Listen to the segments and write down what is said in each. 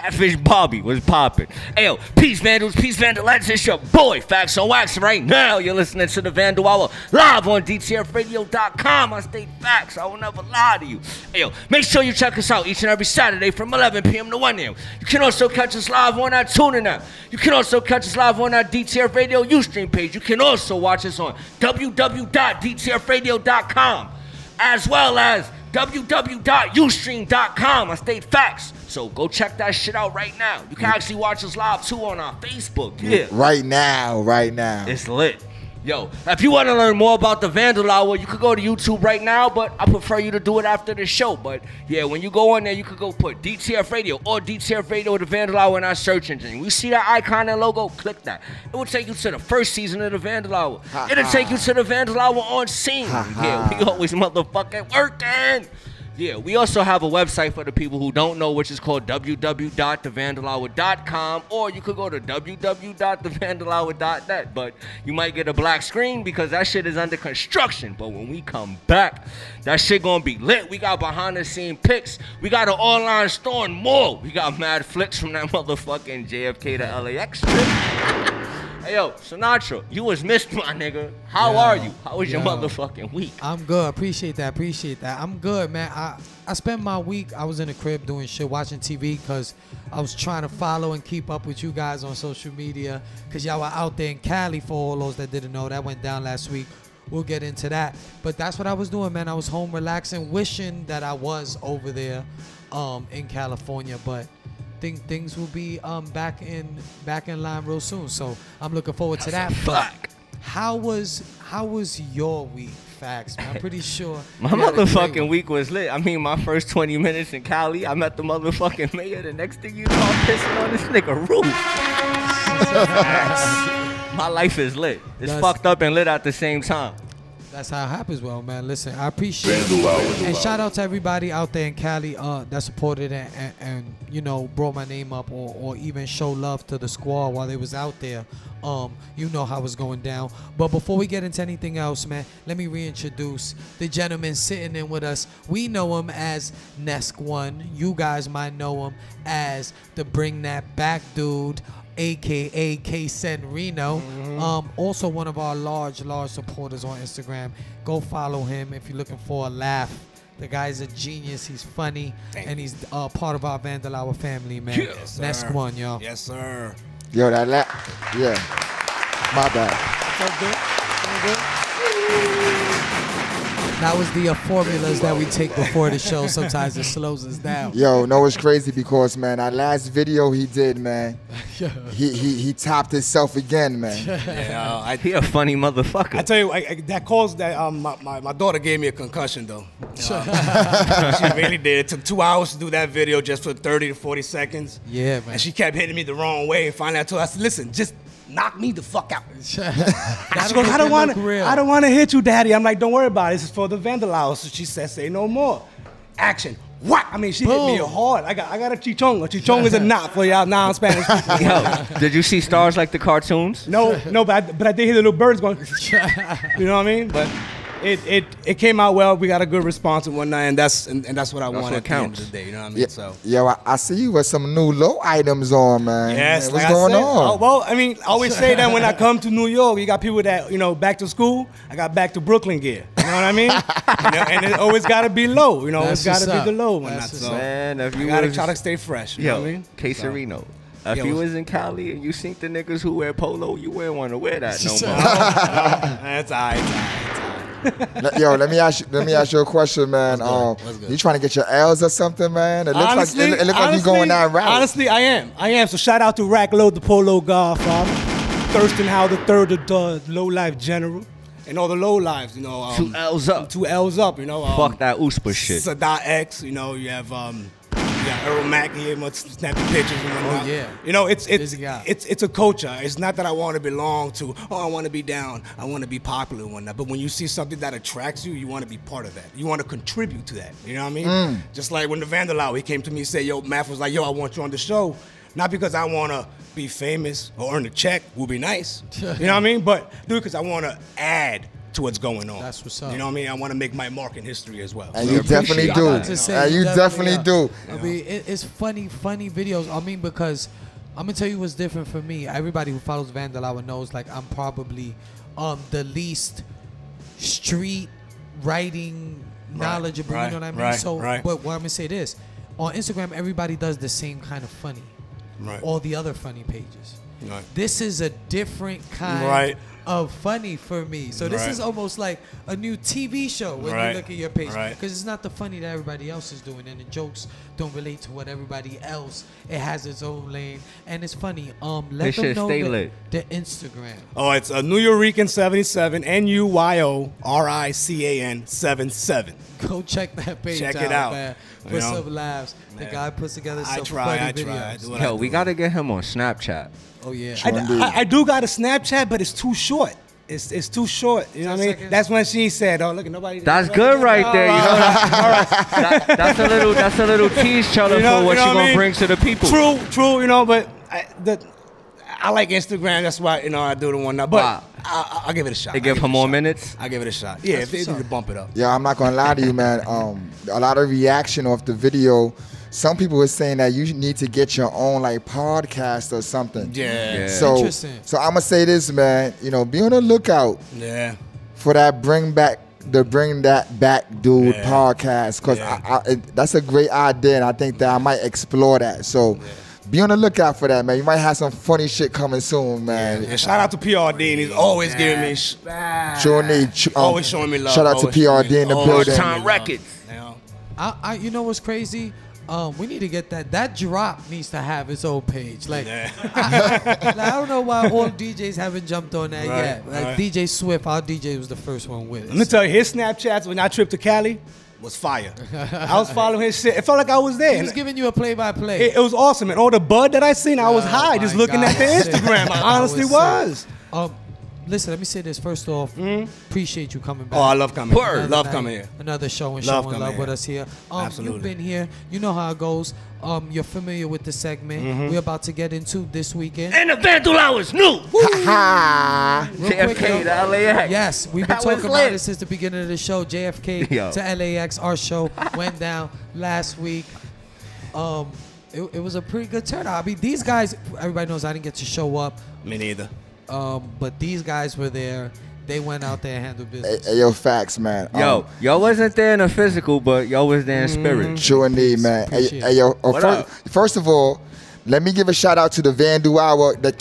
Catfish Bobby was popping. Ayo, peace Vandals, peace Vandalettes. It's your boy, Facts on Wax. Right now, you're listening to the Vandal Hour live on DTFradio.com. I state facts. I will never lie to you. Ayo, make sure you check us out each and every Saturday from 11 p.m. to 1 a.m. You can also catch us live on our TuneIn app. You can also catch us live on our DTF Radio Ustream page. You can also watch us on www.dtfradio.com as well as www.ustream.com. I state facts. So go check that shit out right now. You can actually watch us live too on our Facebook. Yeah. Right now. It's lit. Yo, if you want to learn more about the Vandal Hour, you could go to YouTube right now, but I prefer you to do it after the show. But yeah, when you go on there, you could go put DTF Radio or DTF Radio the Vandal Hour in our search engine. We see that icon and logo, click that. It will take you to the first season of the Vandal Hour. It'll take you to the Vandal Hour on scene. Yeah, we always motherfucking working. Yeah, we also have a website for the people who don't know, which is called www.thevandalhour.com, or you could go to www.thevandalhour.net, but you might get a black screen because that shit is under construction. But when we come back, that shit gonna be lit. We got behind the scene pics. We got an online store and more. We got mad flicks from that motherfucking JFK to LAX trip. Hey, yo, Sinatra, you was missed, my nigga. How are you? How was your motherfucking week? I'm good. Appreciate that. I'm good, man. I spent my week, I was in the crib doing shit, watching TV, because I was trying to follow and keep up with you guys on social media, because y'all were out there in Cali, for all those that didn't know. That went down last week. We'll get into that. But that's what I was doing, man. I was home relaxing, wishing that I was over there in California, but things will be back in line real soon, so I'm looking forward to that. Fuck. How was your week, Facts? Man? I'm pretty sure my motherfucking week was lit. I mean, my first 20 minutes in Cali, I met the motherfucking mayor. The next thing you know, I'm pissing on this nigga roof. My life is lit. It's fucked up and lit at the same time. That's how it happens. Well, man, listen, I appreciate it. And shout out to everybody out there in Cali that supported and you know, brought my name up or even show love to the squad while they was out there. You know how it's going down. But before we get into anything else, man, let me reintroduce the gentleman sitting in with us. We know him as Nesk One. You guys might know him as the Bring That Back dude, aka K-Sen Reno. Also one of our large supporters on Instagram. Go follow him if you're looking for a laugh. The guy's a genius. He's funny. And he's part of our Vandal Hour family, man. Yes, Nesk One, y'all. Yes, sir. Yo, that yeah. My bad. That was the formulas that we take before the show. Sometimes it slows us down. Yo, no, it's crazy because, man, that last video he did, man, he topped himself again, man. Yeah, He a funny motherfucker. I tell you, that caused that. My daughter gave me a concussion though. She really did. It took 2 hours to do that video just for 30 to 40 seconds. Yeah, man. And she kept hitting me the wrong way. And finally, I told her, I said, "Listen, just knock me the fuck out." She goes, "I don't want to hit you, Daddy." I'm like, "Don't worry about it. This is for the Vandal Hour." So she said, "Say no more." Action. What? I mean, she hit me hard. I got a chichonga. Chichonga is a knot for y'all non-Spanish people. Yo, did you see stars like the cartoons? No, but I did hear the little birds going. You know what I mean? But it came out well. We got a good response and whatnot, and that's what I wanted at the end of the day. You know what I mean? Yeah, So. Yo, I see you with some new low items on, man. Yes, What's like going I said, on? Well, I mean, I always say that when I come to New York, you got people that, you know, back to school. I got back to Brooklyn gear. You know what I mean? and it always got to be low. You know, it's got to be the low one. So Man, if you I got to was- try to stay fresh. You know what I mean? K-Serino. If you was in Cali and you seen the niggas who wear polo, you wouldn't want to wear that no more. That's all right. Yo, let me ask you a question, man. You trying to get your L's or something, man? It looks like you're going that route. Honestly, I am. So shout out to Rackload, the Polo Godfather, Thurston Howe the Third, the Low Life General, and all the low lives. You know, 2 L's up. 2 L's up. You know, Fuck that Oospa shit. Sadat X. You know, you have Earl Mack here, snapping pictures and whatnot. Oh yeah. You know, it's a culture. It's not that I want to belong to. Oh, I want to be down. I want to be popular and whatnot. But when you see something that attracts you, you want to be part of that. You want to contribute to that. You know what I mean? Just like when the Vandal Hour, he came to me and said, "Yo, Math was like, yo, I want you on the show." Not because I want to be famous or earn a check. Would be nice. You know what I mean? But do it because I want to add to what's going on. That's what's up. You know what I mean? I want to make my mark in history as well. And you definitely do. And you definitely do. I mean, it's funny videos. I mean, because I'm gonna tell you what's different for me. Everybody who follows Vandal Hour knows like I'm probably the least street writing knowledgeable. You know what I mean? But what I'm gonna say this: on Instagram, everybody does the same kind of funny. All the other funny pages. This is a different kind of funny for me. So this is almost like a new TV show when you look at your page. Because it's not the funny that everybody else is doing, and the jokes don't relate to what everybody else. It has its own lane, and it's funny. Let them know the Instagram. Oh, it's a Nuyorican 77, NUYORICAN 77. Go check that page Check it out, man. Put some laughs. The guy puts together some funny videos. Yo, we gotta get him on Snapchat. Oh yeah. I do got a Snapchat, but it's too short. It's too short. You know what I mean? That's when she said, "Oh, look at nobody." That's good right there. You know, that's a little tease trailer for what you gonna bring to the people. True. You know, but I like Instagram. That's why I do the one now. But I'll give it a shot. They give him more minutes. I'll give it a shot. Yeah, if they need to bump it up. Yeah, I'm not gonna lie to you, man. A lot of reaction off the video. Some people were saying that you need to get your own like podcast or something. Yeah. So I'm gonna say this, man. You know, be on the lookout. Yeah. For that Bring That Back Dude podcast, because that's a great idea, and I think that I might explore that. So. Yeah. Be on the lookout for that, man. You might have some funny shit coming soon, man. Yeah, shout out to PRD. He's always giving me always showing me love. Shout out to PRD in the building. Time records. You know what's crazy? We need to get that drop needs to have its own page. Like, I don't know why all DJs haven't jumped on that yet. Like DJ Swift, our DJ was the first one with it. Let me tell you, his Snapchats when I tripped to Cali was fire. I was following his shit. It felt like I was there. He was giving you a play-by-play. It was awesome. And all the bud that I seen, I was high just looking at the Instagram. I honestly was. Listen, let me say this. First off, appreciate you coming back. Oh, I love coming here. Love coming here. Another show and showing love with us here. Absolutely. You've been here. You know how it goes. You're familiar with the segment. We're about to get into this weekend. And the Vandal Hour's new. JFK to LAX. Yes, we've been talking about it since the beginning of the show. JFK to LAX. Our show went down last week. It was a pretty good turnout. I mean, these guys, everybody knows I didn't get to show up. Me neither. But these guys were there. They went out there and handled business. Yo, facts, man. Y'all wasn't there in the physical, but y'all was there in spirit. True indeed, man. First of all, let me give a shout out to the Vandal Hour. The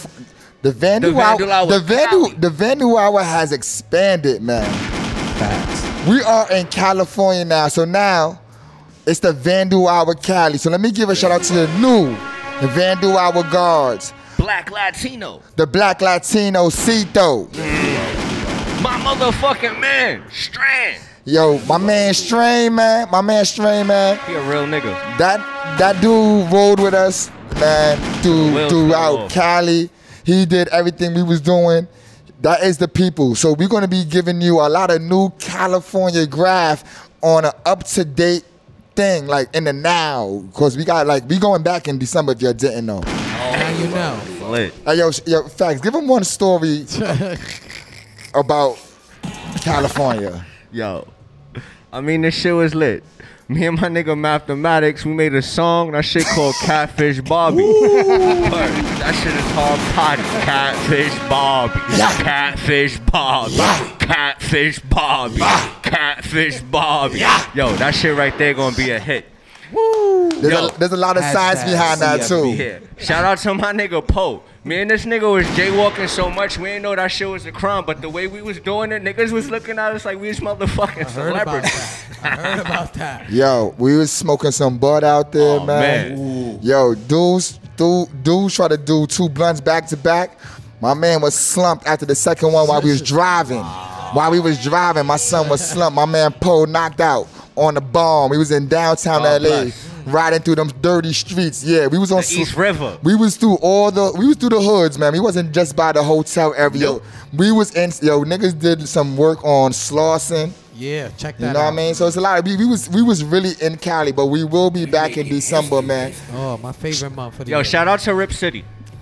Vandal Hour has expanded, man. Facts. We are in California now, so now it's the Vandal Hour Cali. So let me give a shout out to the Vandal Hour guards. Black Latino. The Black Latino Cito. My motherfucking man, Strand. Yo, my man Strain, man. He a real nigga. That dude rode with us, man, throughout Cali. He did everything we was doing. That is the people. So we're going to be giving you a lot of new California graph on an up-to-date thing, like in the now. Because we going back in December if you didn't know. Now you know. Lit. Yo, facts. Give him one story about California. Yo, I mean, this shit was lit. Me and my nigga Mathematics, we made a song, that shit called Catfish Bobby. That shit is hard potty. Catfish Bobby. Catfish Bobby. Catfish Bobby. Catfish Bobby. Yo, that shit right there gonna be a hit. Woo. There's a lot of science behind that too. Shout out to my nigga Poe. Me and this nigga was jaywalking so much, we didn't know that shit was a crime. But the way we was doing it, niggas was looking at us like we was motherfucking celebrities. I heard about that. Yo, we was smoking some bud out there, man. Yo, dudes try to do 2 blunts back to back. My man was slumped after the second one while we was driving. While we was driving, my son was slumped. My man Poe knocked out on the bomb. We was in downtown LA, riding through them dirty streets. Yeah, we was on East River. We was through the hoods, man. We wasn't just by the hotel area. Nope. We was in niggas did some work on Slauson. Yeah, check that out. You know what I mean? So it's a lot of we was really in Cali, but we will be back in December, man. Oh, my favorite month for the year. Shout out to Rip City.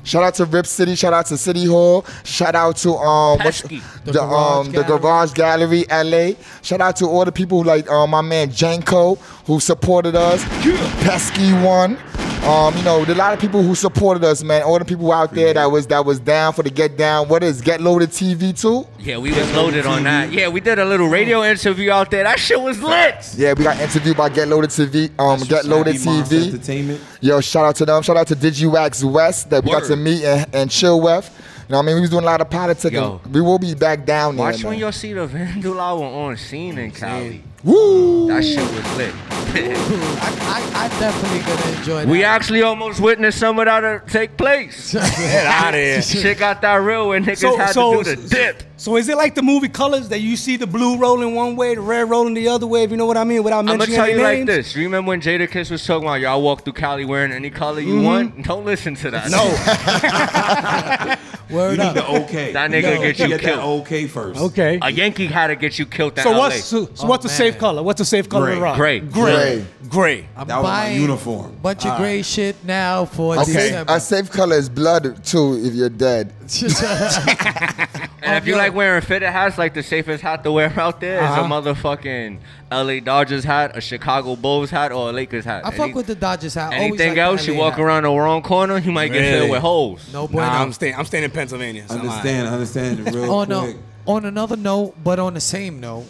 Shout out to Rip City. Shout out to City Hall. Shout out to the Garage Gallery, LA. Shout out to all the people like my man Janko who supported us. Pesky One. You know, there are a lot of people who supported us, man. All the people out there that was down for the Get Down. What is Get Loaded TV too? Yeah, we was loaded on that. Yeah, we did a little radio interview out there. That shit was lit. Yeah, we got interviewed by Get Loaded TV. Get Loaded TV. Entertainment. Yo, shout out to them. Shout out to DigiWax West that we got to meet and chill with. You know what I mean? We was doing a lot of politics. We will be back down there. Watch when y'all see the Vandal hour on scene in Cali. Woo! That shit was lit. I definitely gonna enjoy that. We actually almost witnessed some of that take place. Get out of here. Shit got that real when niggas had to do the dip. So is it like the movie Colors that you see the blue rolling one way, the red rolling the other way, if you know what I mean, without mentioning any names? I'm gonna tell you like this. You remember when Jada Kiss was talking about y'all walk through Cali wearing any color you want? Don't listen to that. No. Word up. You need the okay. That nigga get you Get killed. that okay first. Okay. A Yankee had to get you killed in So LA. what's the safe color? What's the safe color to rock? Gray. Gray. I'm That was my buying uniform. bunch of gray shit now for December. A safe color is blood too if you're dead. And if you like wearing fitted hats, like the safest hat to wear out there is a motherfucking LA Dodgers hat, a Chicago Bulls hat, or a Lakers hat. I fuck with the Dodgers hat. Anything Always else, you walk around the wrong corner, you might get filled with holes. No bueno. Nah, I'm staying in Pennsylvania. So Understand real quick. On another note, but on the same note,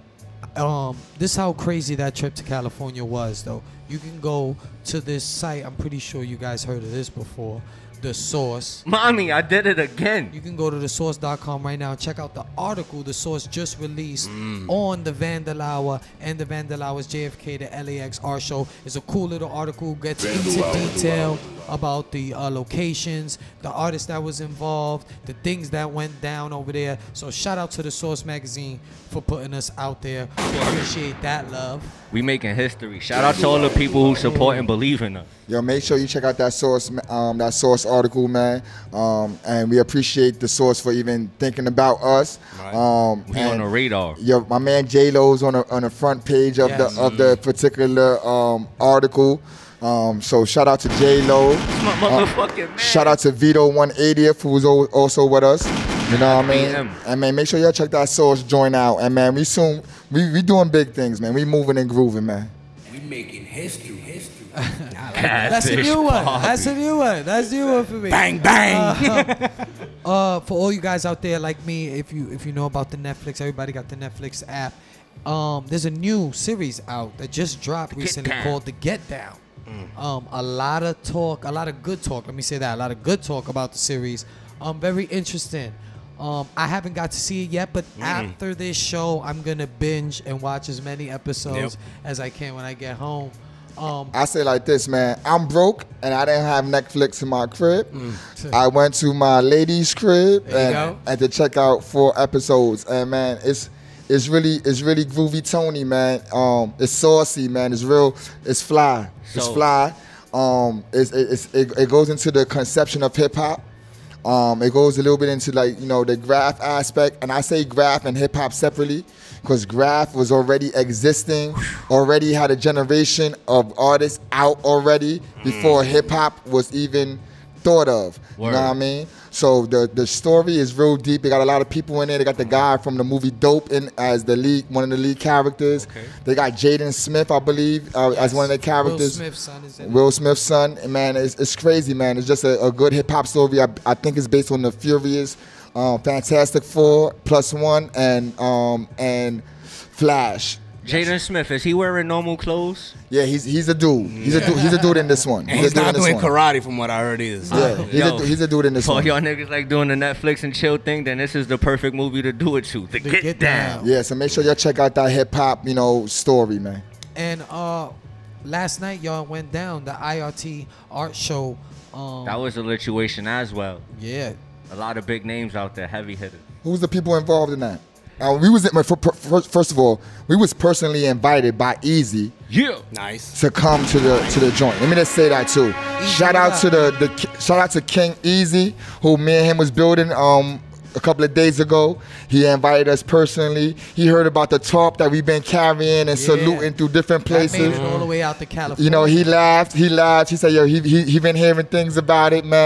this is how crazy that trip to California was, though. You can go to this site. I'm pretty sure you guys heard of this before. The Source. Mommy, I did it again. You can go to thesource.com right now and check out the article The Source just released on the Vandal Hour and the Vandal Hour's JFK to LAX art show. It's a cool little article, gets into detail about the locations, the artist that was involved, the things that went down over there. So shout out to The Source magazine for putting us out there. We appreciate that love. We making history. Shout out to all the people who support and believe in us. Yo, make sure you check out that Source article, man. And we appreciate the Source for even thinking about us. We on the radar. Yo, my man J-Lo's on the front page of the particular article. So shout out to J-Lo. That's my motherfucking man. Shout out to Vito 180th, who was also with us. You know what I mean? And man, make sure y'all check that Source joint out. And man, we doing big things, man. We moving and grooving, man. We making history. That's a new one. That's a new one. That's a new one for me. Bang, bang. For all you guys out there like me, if you know about the Netflix, everybody got the Netflix app. There's a new series out that just dropped recently called The Get Down. A lot of talk, a lot of good talk. Let me say that. A lot of good talk about the series. Very interesting. I haven't got to see it yet, but after this show, I'm going to binge and watch as many episodes as I can when I get home. I say like this, man. I'm broke and I didn't have Netflix in my crib. I went to my lady's crib and to check out 4 episodes. And man, it's really groovy Tony, man. It's saucy, man. It's real. It's fly. It's fly. It goes into the conception of hip hop. It goes a little bit into the graph aspect, and I say graph and hip hop separately because graph was already existing, already had a generation of artists out already before hip hop was even thought of. You know what I mean? So the story is real deep. They got a lot of people in there. They got the guy from the movie Dope in as the lead, one of the lead characters. They got Jaden Smith, I believe, as one of the characters. Will Smith's son is in it. Will Smith's son. And man, it's crazy, man. It's just a good hip hop story. I think it's based on the Furious, Fantastic Four, +1, and Flash. Jaden Smith, is he wearing normal clothes? Yeah, he's a dude. He's a dude in this one. He's not doing karate from what I heard is. Yeah, he's a dude in this one. For y'all niggas like doing the Netflix and chill thing, then this is the perfect movie to do it to. The Get Down. Yeah, so make sure y'all check out that hip hop, story, man. And last night y'all went down the IRT art show. That was a situation as well. Yeah. A lot of big names out there, heavy hitters. Who's the people involved in that? First of all, we was personally invited by Easy. Yeah, nice to come to the joint. Let me just say that too. Shout out to King Easy, who me and him was building a couple of days ago. He invited us personally. He heard about the T.O.P that we've been carrying and saluting through different places. That made it all the way out to California. He laughed. He said, yo, he been hearing things about it, man.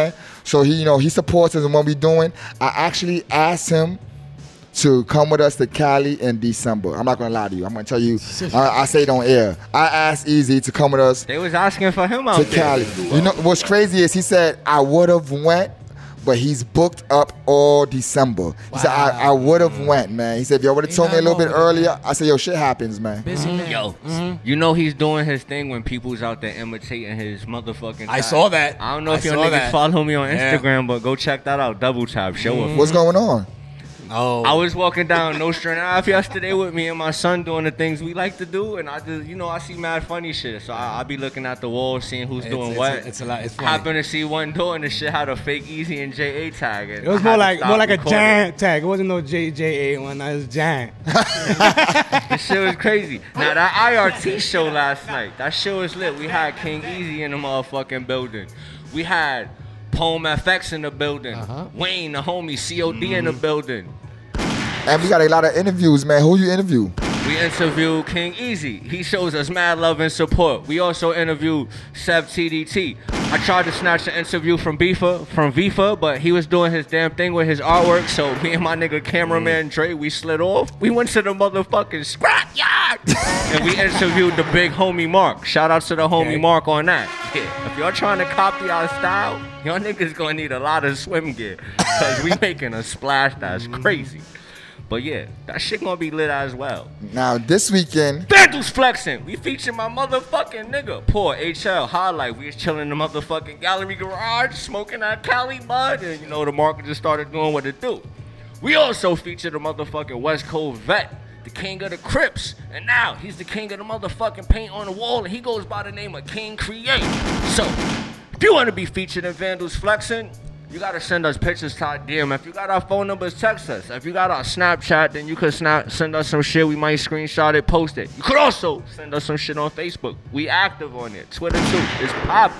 So he supports us in what we're doing. I actually asked him to come with us to Cali in December. I'm not gonna lie to you. I'm gonna tell you. I say it on air. I asked Easy to come with us. They was asking for him out to there. Cali. You know what's crazy is he said I would have went, but he's booked up all December. He said I would have went, man. He said if you would have told me a little bit earlier, I said yo, shit happens, man. Busy man. Yo, you know he's doing his thing when people's out there imitating his motherfucking. I saw that. I don't know if your niggas follow me on Instagram, but go check that out. Double tap, show us. What's going on? Oh. I was walking down Nostrand Ave yesterday with me and my son doing the things we like to do, and I just, I see mad funny shit. So I be looking at the wall, seeing who's doing what. It's a lot. It's funny. Happened to see one door, and the shit had a fake Easy and JA tag. It was more like a giant tag. It wasn't no JA one. It was giant. The shit was crazy. Now that IRT show last night, that shit was lit. We had King Easy in the motherfucking building. We had Poem FX in the building. Wayne, the homie, COD in the building. And we got a lot of interviews, man. Who you interview? We interviewed King Easy. He shows us mad love and support. We also interviewed Seb TDT. I tried to snatch the interview from Vifa, but he was doing his damn thing with his artwork. So me and my nigga cameraman Dre, we slid off. We went to the motherfucking scrap yard. And we interviewed the big homie Mark. Shout out to the homie Mark on that. Yeah. If y'all trying to copy our style, y'all niggas gonna need a lot of swim gear. Cause we making a splash that's crazy. But yeah, that shit gonna be lit as well. Now this weekend, Vandal's flexing. We featured my motherfucking nigga. Poor HL highlight. We was chilling in the motherfucking gallery garage, smoking that Cali bud, and the market just started doing what it do. We also featured the motherfucking West Coast vet, the king of the Crips, and now he's the king of the motherfucking paint on the wall, and he goes by the name of King Create. So, if you want to be featured in Vandal's flexing, you gotta send us pictures to our DM. If you got our phone numbers, text us. If you got our Snapchat, then you could send us some shit. We might screenshot it, post it. You could also send us some shit on Facebook. We active on it. Twitter too. It's poppin'.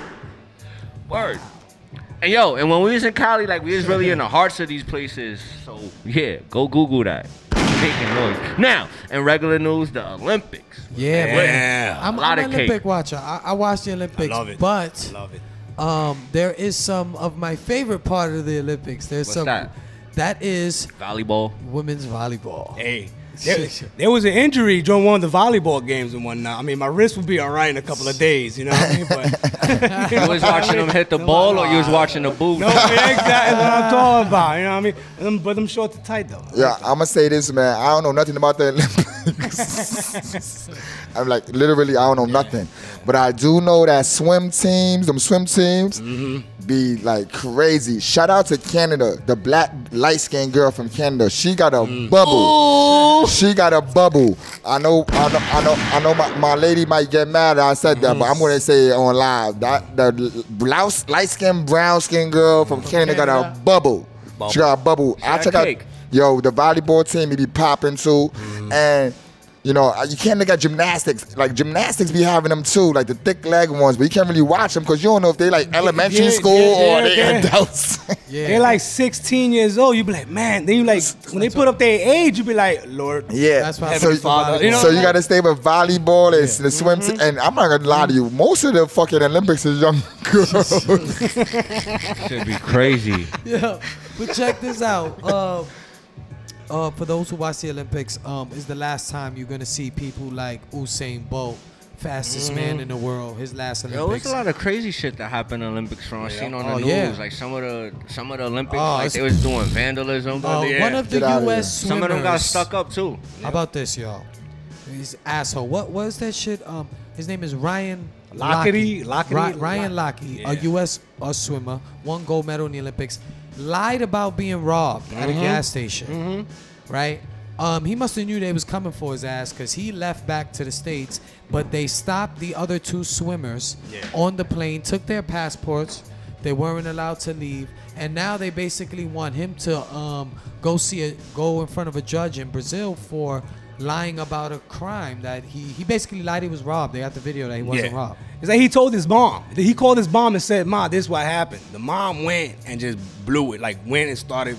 Word. And and when we was in Cali, we was really in the hearts of these places. So yeah, go Google that. Making noise. Now, in regular news, the Olympics. Yeah, man. I'm an Olympic watcher. I watch the Olympics, I love it. but I love it. There is some of my favorite part of the Olympics. What's that? That is volleyball. Women's volleyball. Hey, there was an injury during one of the volleyball games and whatnot. I mean, my wrist would be all right in a couple of days, you know what I mean? But you was watching them hit the ball, or you was watching the boot? No, exactly what I'm talking about. You know what I mean? But them shorts are tight though. Yeah, I'm gonna say this, man. I don't know nothing about the Olympics. I'm literally, I don't know nothing. But I do know that swim teams be crazy. Shout out to Canada, the black light-skinned girl from Canada. She got a bubble. She got a bubble. I know my lady might get mad that I said that, but I'm gonna say it on live. That the light-skinned, brown-skinned girl from Canada got a bubble. She got a bubble. I check out, the volleyball team, it be popping too. And you can't look at gymnastics. Gymnastics be having them too, the thick leg ones, but you can't really watch them because you don't know if they elementary school or they adults. They're 16 years old. You be like, man. Then you when they put up their age, you be like, Lord. Yeah. That's why so you got to stay with volleyball and the swim. And I'm not gonna lie to you, most of the fucking Olympics is young girls. Should be crazy. Yeah, but check this out. For those who watch the Olympics, is the last time you're gonna see people like Usain Bolt, fastest man in the world. His last Olympics. There was a lot of crazy shit that happened in Olympics from I seen on the news. Some of the Olympics, they was doing vandalism. One of the U.S. swimmers. Some of them got stuck up too. How about this, y'all? He's an asshole. What was that shit? His name is Ryan Lochte. Ryan Lochte, a U.S. swimmer, won gold medal in the Olympics. Lied about being robbed at a gas station, right? He must have knew they was coming for his ass because he left back to the States, but they stopped the other two swimmers on the plane, took their passports. They weren't allowed to leave, and now they basically want him to go in front of a judge in Brazil for lying about a crime that he basically lied he was robbed. They got the video that he wasn't robbed. It's like he told his mom. He called his mom and said, "Ma, this is what happened." The mom went and just blew it. Went and started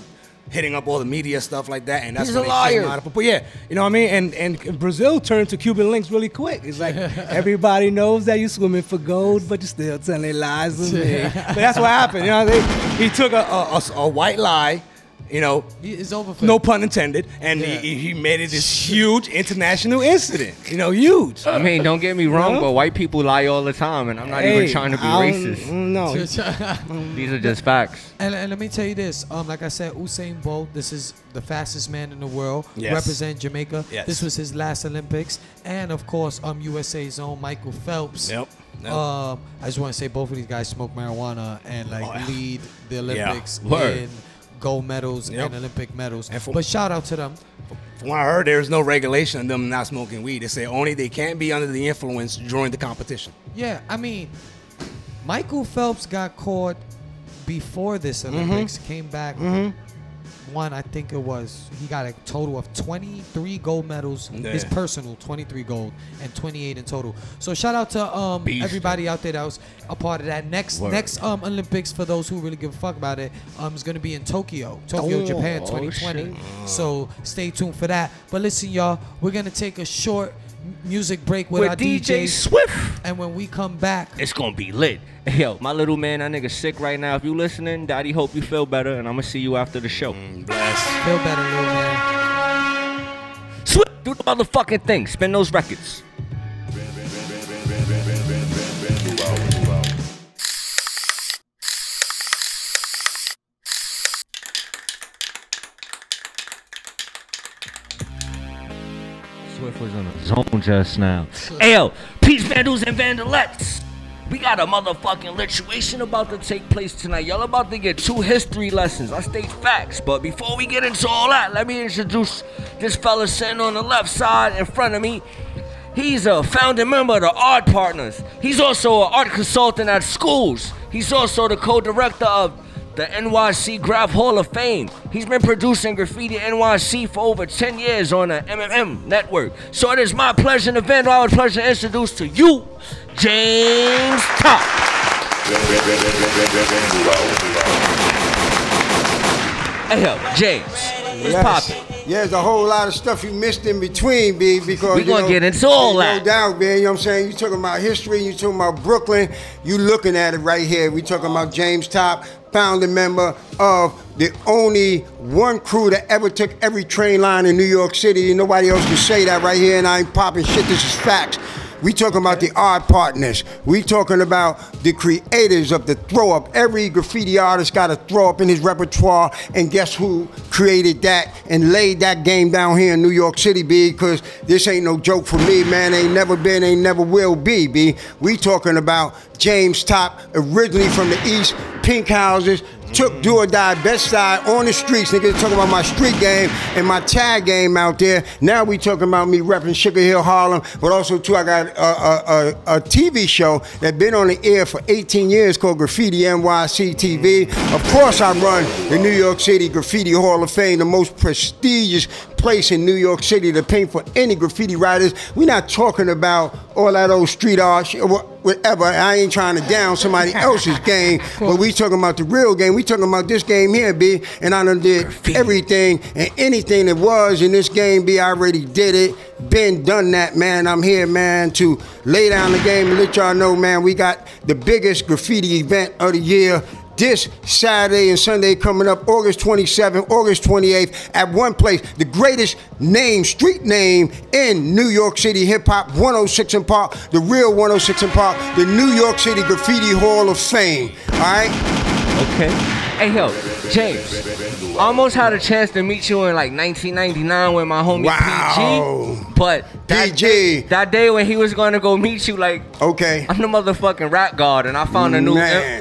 hitting up all the media stuff like that, and that's He's when a liar. came out of. But yeah, you know what I mean. And Brazil turned to Cuban links really quick. It's like everybody knows that you're swimming for gold, but you're still telling lies to me. But that's what happened. You know, he took a white lie. You know, it's over for no pun intended, and he made it this huge international incident. You know, huge. I mean, don't get me wrong, but white people lie all the time, and I'm not even trying to be racist. No, these are just facts. And let me tell you this, like I said, Usain Bolt, this is the fastest man in the world, represent Jamaica. Yes. This was his last Olympics, and of course, USA's own Michael Phelps. Yep. I just want to say both of these guys smoke marijuana and lead the Olympics in gold medals and Olympic medals. But shout out to them. From what I heard, there's no regulation on them not smoking weed. They say only they can't be under the influence during the competition. Yeah, I mean, Michael Phelps got caught before this Olympics, came back, won, I think it was, he got a total of 23 gold medals, his personal 23 gold and 28 in total. So shout out to everybody out there that was a part of that. Next Olympics, for those who really give a fuck about it, is going to be in Tokyo, Japan 2020. So stay tuned for that. But listen, y'all, we're going to take a short music break with our DJ Swift. And when we come back, it's gonna be lit. Hey, yo, my little man, that nigga sick right now. If you listening, Daddy, hope you feel better, and I'm gonna see you after the show. Bless. Feel better, little man. Swift, do the motherfucking thing. Spin those records. Swift was on the zone just now. Ayo, peace, Vandals and Vandalettes. We got a motherfucking lituation about to take place tonight. Y'all about to get 2 history lessons. I state facts, but before we get into all that, let me introduce this fella sitting on the left side in front of me. He's a founding member of the Art Partners. He's also an art consultant at schools. He's also the co-director of the NYC Graph Hall of Fame. He's been producing Graffiti NYC for over 10 years on the MMM network. So it is my pleasure and Vandal Hour's pleasure to introduce to you, James T.O.P. Hey, yo, James, what's poppin'? Yeah, there's a whole lot of stuff you missed in between, B, because we're gonna get into all that. No doubt, man. You know what I'm saying? You talking about history, you talking about Brooklyn, you looking at it right here. We talking about James T.O.P., founding member of the only one crew that ever took every train line in New York City. And nobody else can say that right here, and I ain't popping shit. This is facts. We talking about the Art Partners. We talking about the creators of the throw up. Every graffiti artist got a throw up in his repertoire, and guess who created that and laid that game down here in New York City, B? Because this ain't no joke for me, man. Ain't never been, ain't never will be, B. We talking about James T.O.P., originally from the East, pink houses, took do or die, best side on the streets. Niggas talking about my street game and my tag game out there. Now we talking about me repping Sugar Hill, Harlem, but also too I got a TV show that been on the air for 18 years called Graffiti NYC TV. Of course I run the New York City Graffiti Hall of Fame, the most prestigious place in New York City to paint for any graffiti writers. We're not talking about all that old street art shit, whatever. I ain't trying to down somebody else's game, but we talking about the real game. We talking about this game here, B, and I done did everything and anything that was in this game, B, I already did it. Been done that, man. I'm here, man, to lay down the game and let y'all know, man, we got the biggest graffiti event of the year this Saturday and Sunday coming up, August 27th, August 28th, at one place, the greatest name, street name in New York City hip-hop, 106 and Park, the real 106 and Park, the New York City Graffiti Hall of Fame, all right? Okay. Hey, yo, James, I almost had a chance to meet you in like 1999 with my homie PG, but that day when he was going to go meet you, like, okay, I'm the motherfucking rap god, and I found a new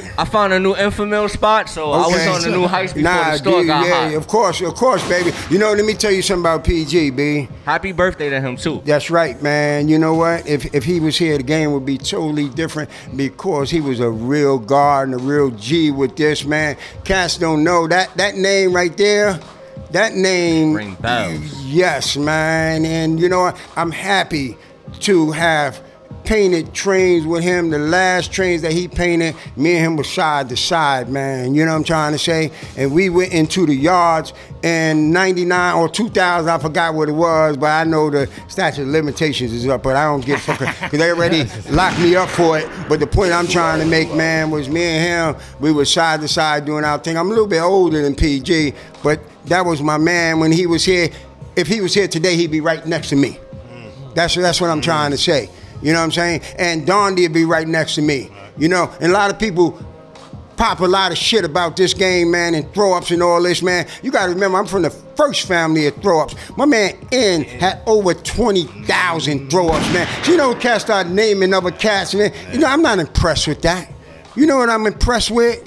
Infamil spot, so I was on the new heist before the store got hot. Of course, baby. You know, let me tell you something about PG, B. Happy birthday to him too. That's right, man. You know what? If he was here, the game would be totally different because he was a real guard and a real G with this, man. Cats don't know that name right there. That name ring bells. Yes, man. And you know what? I'm happy to have painted trains with him. The last trains that he painted, me and him were side to side, man. You know what I'm trying to say? And we went into the yards in 99 or 2000, I forgot what it was, but I know the statute of limitations is up, but I don't give a fuck, because they already locked me up for it. But the point I'm trying to make, man, was me and him, we were side to side doing our thing. I'm a little bit older than PG, but that was my man when he was here. If he was here today, he'd be right next to me. That's what I'm trying to say. You know what I'm saying? And Dondi would be right next to me. You know, and a lot of people pop a lot of shit about this game, man, and throw-ups and all this, man. You got to remember, I'm from the first family of throw-ups. My man N had over 20,000 throw-ups, man. So you know, cats start naming other cats, man. You know, I'm not impressed with that. You know what I'm impressed with?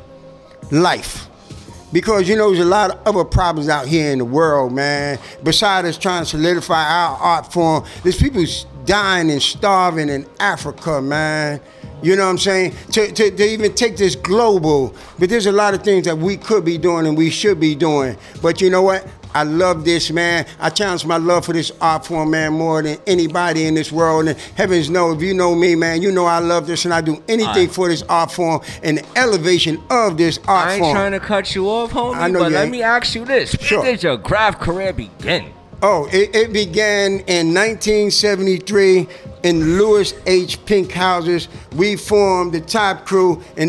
Life. Because, you know, there's a lot of other problems out here in the world, man. Besides us trying to solidify our art form, there's people dying and starving in Africa, man. You know what I'm saying? To even take this global. But there's a lot of things that we could be doing and we should be doing. But you know what? I love this, man. I challenge my love for this art form, man, more than anybody in this world. And heavens know, if you know me, man, you know I love this and I do anything for this art form and the elevation of this art form. I ain't trying to cut you off, homie, but let me ask you this. Sure. When did your graph career begin? Oh, it began in 1973 in Louis H. Pinkhouse's. We formed the Top Crew in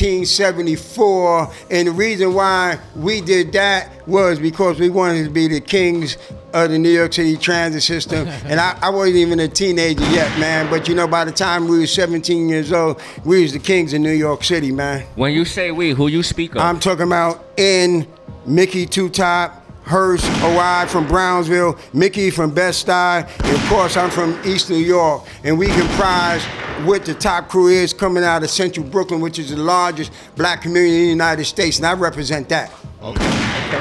1974, and the reason why we did that was because we wanted to be the kings of the New York City transit system. And I wasn't even a teenager yet, man, but you know, by the time we were 17 years old, we was the kings of New York City, man. When you say we, who you speak of? I'm talking about Mickey T.O.P, Hearst, OI from Brownsville, Mickey from Bed-Stuy, and of course I'm from East New York. And we comprise what the Top Crew is coming out of Central Brooklyn, which is the largest black community in the United States, and I represent that. Okay.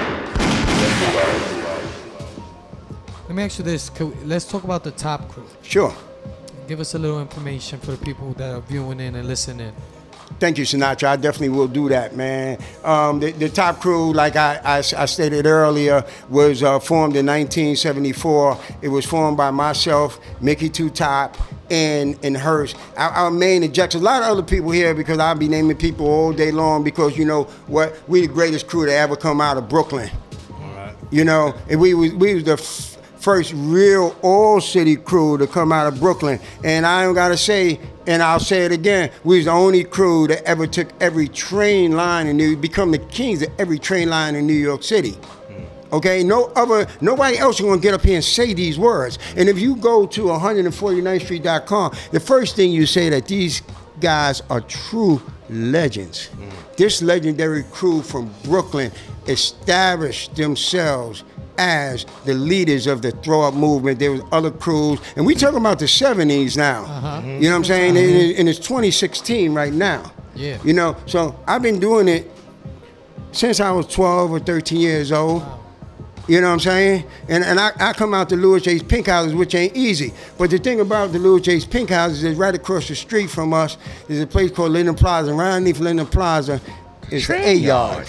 Let me ask you this. Let's talk about the Top Crew. Sure. Give us a little information for the people that are viewing in and listening. Thank you, Sinatra. I definitely will do that, man. The Top Crew, like I stated earlier, was formed in 1974. It was formed by myself, Mickey T.O.P, and Hearst. Our main objectives, a lot of other people here, because I'll be naming people all day long, because you know what, we the greatest crew to ever come out of Brooklyn. All right. You know, and we was the first real all-city crew to come out of Brooklyn. And I ain't gotta say, and I'll say it again, we was the only crew that ever took every train line and become the kings of every train line in New York City. Okay, nobody else is gonna get up here and say these words. And if you go to 149thstreet.com, the first thing you say that these guys are true legends. This legendary crew from Brooklyn established themselves as the leaders of the throw-up movement. There was other crews, and we talking about the 70s now. You know what I'm saying? And it's 2016 right now. Yeah. You know, so I've been doing it since I was 12 or 13 years old. Wow. You know what I'm saying? And I come out to Louis H. Pinkhouse's, which ain't easy. But the thing about the Louis H. Pinkhouse's is right across the street from us is a place called Linden Plaza. And right underneath Linden Plaza is the A-Yard.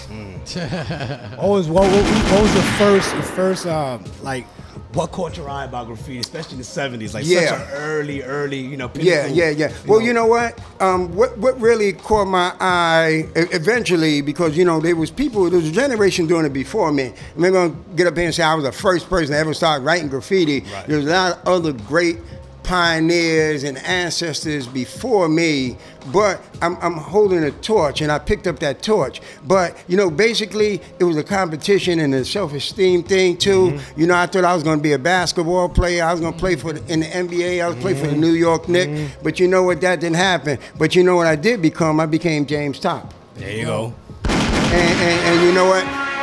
What was your first like, what caught your eye about graffiti, especially in the 70s? Like, such an early, you know, pinnacle, Yeah. Well, you know what? What really caught my eye eventually, because, you know, there was a generation doing it before me. I'm not going to get up here and say I was the first person to ever start writing graffiti. Right. There was a lot of other great pioneers and ancestors before me, but I'm holding a torch, and I picked up that torch. But, you know, basically, it was a competition and a self-esteem thing, too. You know, I thought I was going to be a basketball player. I was going to play in the NBA. I was play for the New York Knicks. But you know what? That didn't happen. But you know what I did become? I became James T.O.P. There you go. And you know what?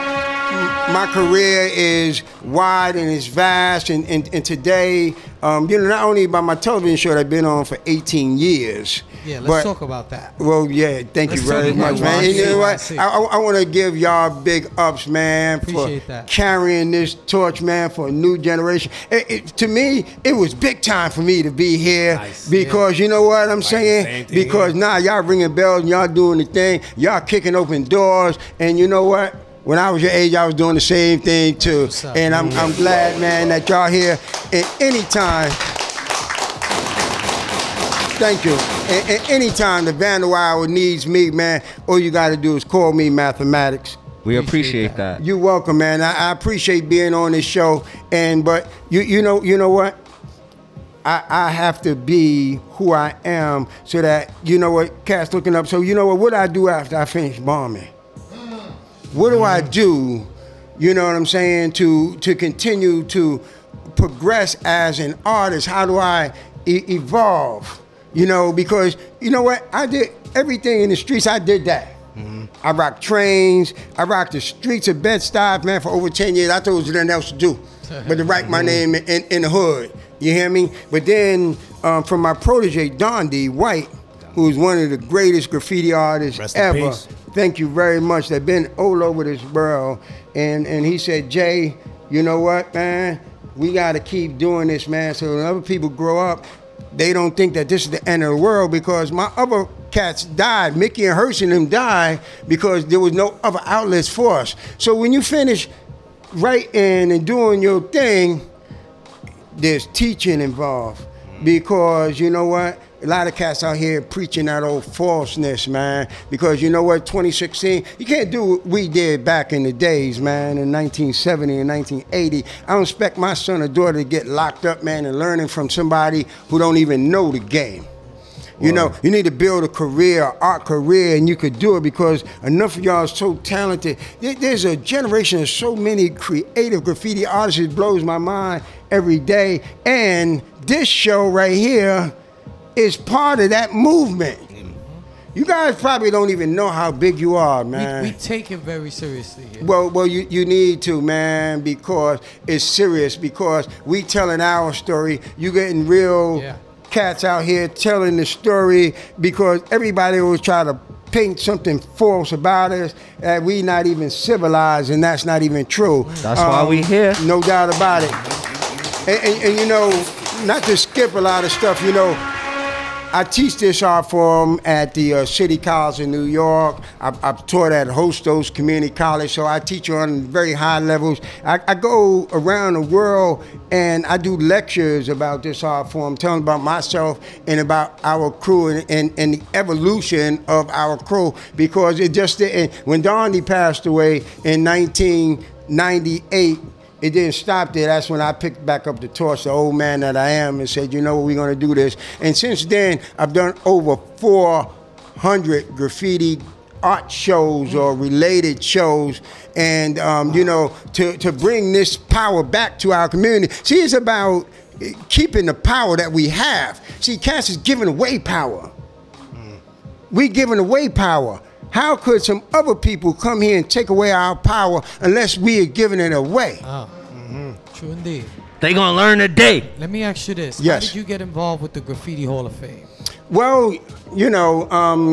My career is wide and it's vast, and today, you know, not only by my television show that I've been on for 18 years. Yeah, let's talk about that. Well, yeah, thank you very much, man. You know what? I want to give y'all big ups, man, for carrying this torch, man, for a new generation. To me, it was big time for me to be here because you know what I'm saying? Because now y'all ringing bells and y'all doing the thing. Y'all kicking open doors, and you know what? When I was your age, I was doing the same thing too. And I'm glad, man, that y'all here at any time. Thank you. And anytime the Vandal Hour needs me, man, all you got to do is call me Mathematics. We appreciate that. You're welcome, man. I appreciate being on this show. But you know what? I have to be who I am so that, you know what, cats looking up. So you know what I do after I finish bombing? What do I do, you know what I'm saying, to continue to progress as an artist? How do I evolve? You know, because you know what? I did everything in the streets. I did that. I rocked trains. I rocked the streets of Bed-Stuy, man, for over 10 years. I thought there was nothing else to do but to write my name in the hood. You hear me? But then from my protege, Don D. White, who is one of the greatest graffiti artists ever. Thank you very much. They've been all over this world. And he said, Jay, you know what, man? We got to keep doing this, man, so when other people grow up, they don't think that this is the end of the world, because my other cats died. Mickey and Hersh and them died because there was no other outlets for us. So when you finish writing and doing your thing, there's teaching involved, because you know what? A lot of cats out here preaching that old falseness, man, because you know what, 2016, you can't do what we did back in the days, man, in 1970 and 1980. I don't expect my son or daughter to get locked up, man, and learning from somebody who don't even know the game. You know, you need to build a career, art career, and you could do it because enough of y'all are so talented. There's a generation of so many creative graffiti artists. It blows my mind every day. And this show right here is part of that movement. You guys probably don't even know how big you are, man. We take it very seriously here. Well, you need to, man, because it's serious, because we telling our story. You getting real cats out here telling the story, because everybody always try to paint something false about us, that we not even civilized, and that's not even true. That's why we here. No doubt about it. And you know, not to skip a lot of stuff, you know, I teach this art form at the City College in New York. I've taught at Hostos Community College, so I teach on very high levels. I go around the world and I do lectures about this art form, telling about myself and about our crew and the evolution of our crew, because it just didn't. When Donnie passed away in 1998, it didn't stop there. That's when I picked back up the torch, the old man that I am, and said, you know what, we're going to do this. And since then, I've done over 400 graffiti art shows or related shows, and you know, to bring this power back to our community. See, it's about keeping the power that we have. See, Cass is giving away power. We giving away power. How could some other people come here and take away our power unless we are giving it away? True indeed. They gonna learn today. Let me ask you this. Yes. How did you get involved with the Graffiti Hall of Fame? Well, you know,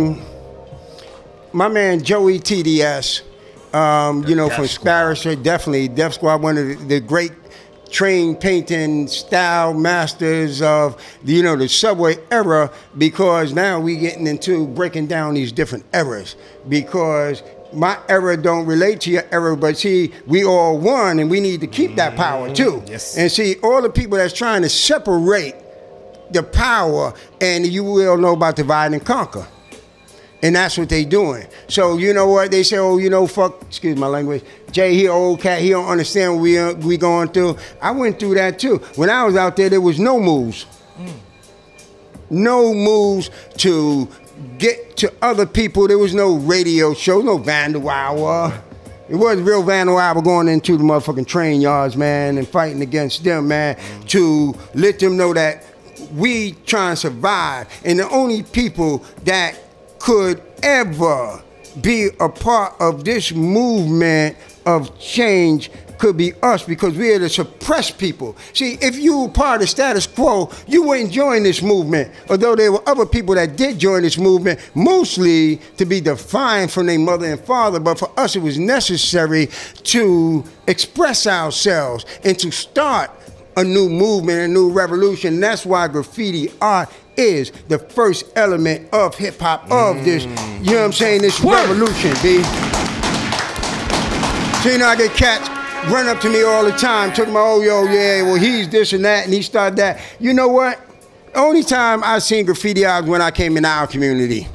my man Joey TDS, you know, from Sparrow, definitely, Def Squad, one of the great train painting style masters of you know, the subway era, because now we getting into breaking down these different eras, because my era don't relate to your era, but see, we all one, and we need to keep that power too. Yes. And see, all the people that's trying to separate the power, and you will know about divide and conquer. And that's what they doing. So you know what they say? Oh, you know, fuck. Excuse my language. Jay, he old cat. He don't understand what we going through. I went through that too. When I was out there was no moves. No moves to get to other people. There was no radio show, no Vandal Hour. It wasn't real Vandal Hour going into the motherfucking train yards, man, and fighting against them, man, to let them know that we trying to survive. And the only people that could ever be a part of this movement of change could be us, because we are the suppressed people. See, if you were part of the status quo, you wouldn't join this movement. Although there were other people that did join this movement, mostly to be defined from their mother and father, but for us it was necessary to express ourselves and to start a new movement, a new revolution. And that's why graffiti art is the first element of hip-hop, of this, you know what I'm saying, this revolution, B. So you know, I get cats run up to me all the time talking about, oh, yo, yeah, well, he's this and that, and he started that. You know what? only time I seen graffiti art was when I came in our community.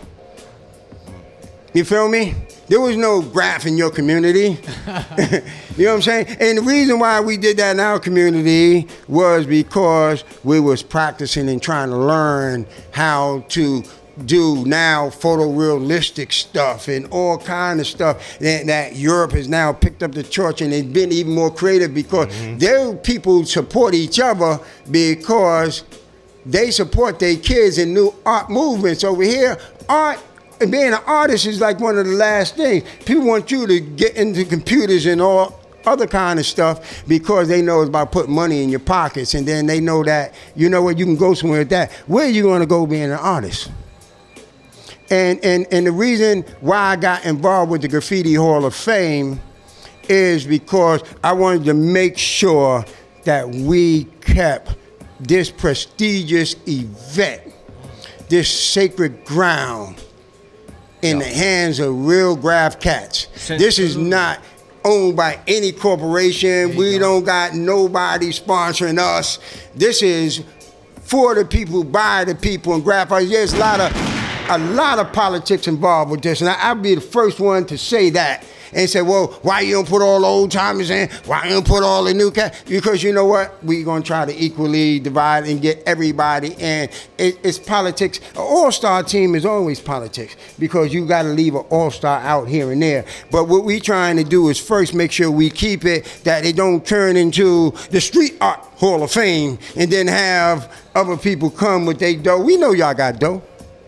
You feel me? There was no graph in your community. You know what I'm saying? And the reason why we did that in our community was because we was practicing and trying to learn how to do now photorealistic stuff and all kind of stuff that Europe has now picked up the torch, and it's been even more creative because their people support each other because they support their kids in new art movements. Over here, art and being an artist is like one of the last things. People want you to get into computers and all other kind of stuff because they know it's about putting money in your pockets, and then they know that, you know what, you can go somewhere with that. Where are you going to go being an artist? And the reason why I got involved with the Graffiti Hall of Fame is because I wanted to make sure that we kept this prestigious event, this sacred ground, in the hands of real graph cats. This is not owned by any corporation. We don't got nobody sponsoring us. This is for the people, by the people, and graph artists. There's a lot of politics involved with this, and I'll be the first one to say that and say, well, why you don't put all the old timers in? Why you don't put all the new cats? Because you know what? We're going to try to equally divide and get everybody in. It's politics. An all-star team is always politics because you got to leave an all-star out here and there. But what we're trying to do is first make sure we keep it, that it don't turn into the Street Art Hall of Fame and then have other people come with their dough. We know y'all got dough,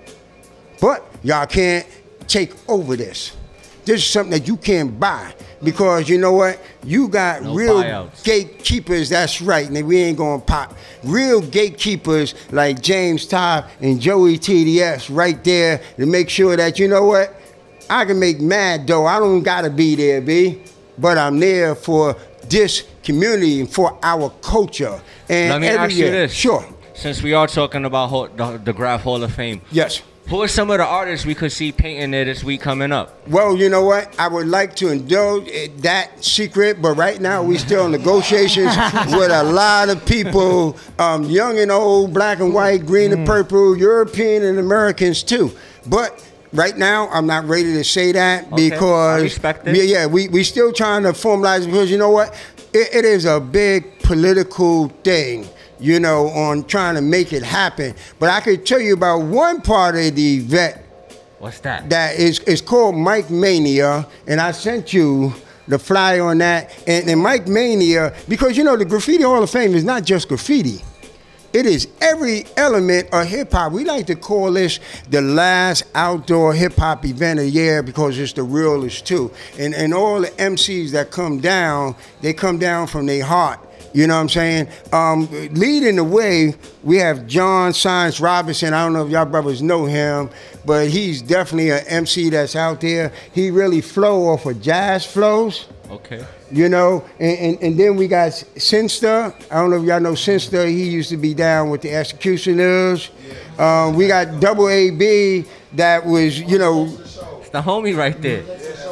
but y'all can't take over this. This is something that you can't buy because you know what? You got real buyouts. Gatekeepers, that's right, and we ain't gonna pop. Real gatekeepers like James T.O.P and Joey TDS right there to make sure that, you know what? I can make mad dough. I don't gotta be there, B, but I'm there for this community and for our culture. And let me ask you this. Sure. Since we are talking about the Graph Hall of Fame. Yes. Who are some of the artists we could see painting there this week coming up? Well, you know what? I would like to indulge that secret, but right now we still in negotiations with a lot of people, young and old, black and white, green and purple, European and Americans too. But right now, I'm not ready to say that because I respect it. Yeah, we still trying to formalize it because you know what? It is a big political thing, you know, on trying to make it happen. But I could tell you about one part of the event. What's that? That is called Mike Mania, and I sent you the flyer on that. And Mike Mania, because you know the Graffiti Hall of Fame is not just graffiti. It is every element of hip hop. We like to call this the last outdoor hip hop event of the year because it's the realest too. And all the MCs that come down, they come down from their heart. You know what I'm saying? Leading the way, we have John Science Robinson. I don't know if y'all brothers know him, but he's definitely an MC that's out there. He really flow off of jazz flows. Okay. You know, and then we got Sinster. I don't know if y'all know Sinster. He used to be down with the Executioners. We got Double AB that was, you know. It's the homie right there.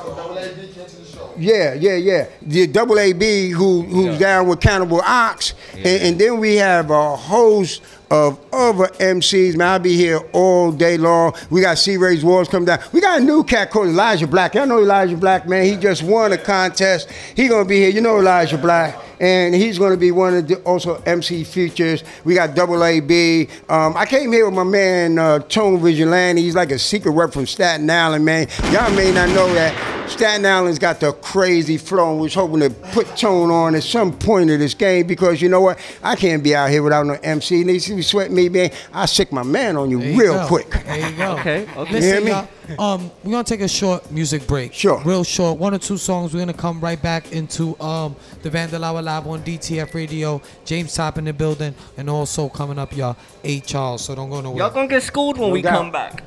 Yeah. The Double AB who's down with Cannibal Ox. And then we have a host of other MCs. Man, I'll be here all day long. We got C-Ray's Wars come down. We got a new cat called Elijah Black. Y'all know Elijah Black, man. He just won a contest. He gonna be here. You know Elijah Black. And he's gonna be one of the also MC features. We got Double AB. I came here with my man Tone Vigilante. He's like a secret rep from Staten Island, man. Y'all may not know that. Staten Island's got the crazy flow, and we're hoping to put Tone on at some point of this game because you know what? I can't be out here without no MC. And they see me sweat me, man. I'll sick my man on you real quick. There you go. Okay. Listen, you hear me? We're going to take a short music break. Sure. Real short. 1 or 2 songs. We're going to come right back into the Vandal Hour Live on DTF Radio. James T.O.P in the building. And also coming up, y'all, A. Charles. So don't go nowhere. Y'all going to get schooled when we come back.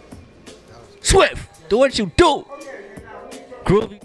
Swift, do what you do. Groovy.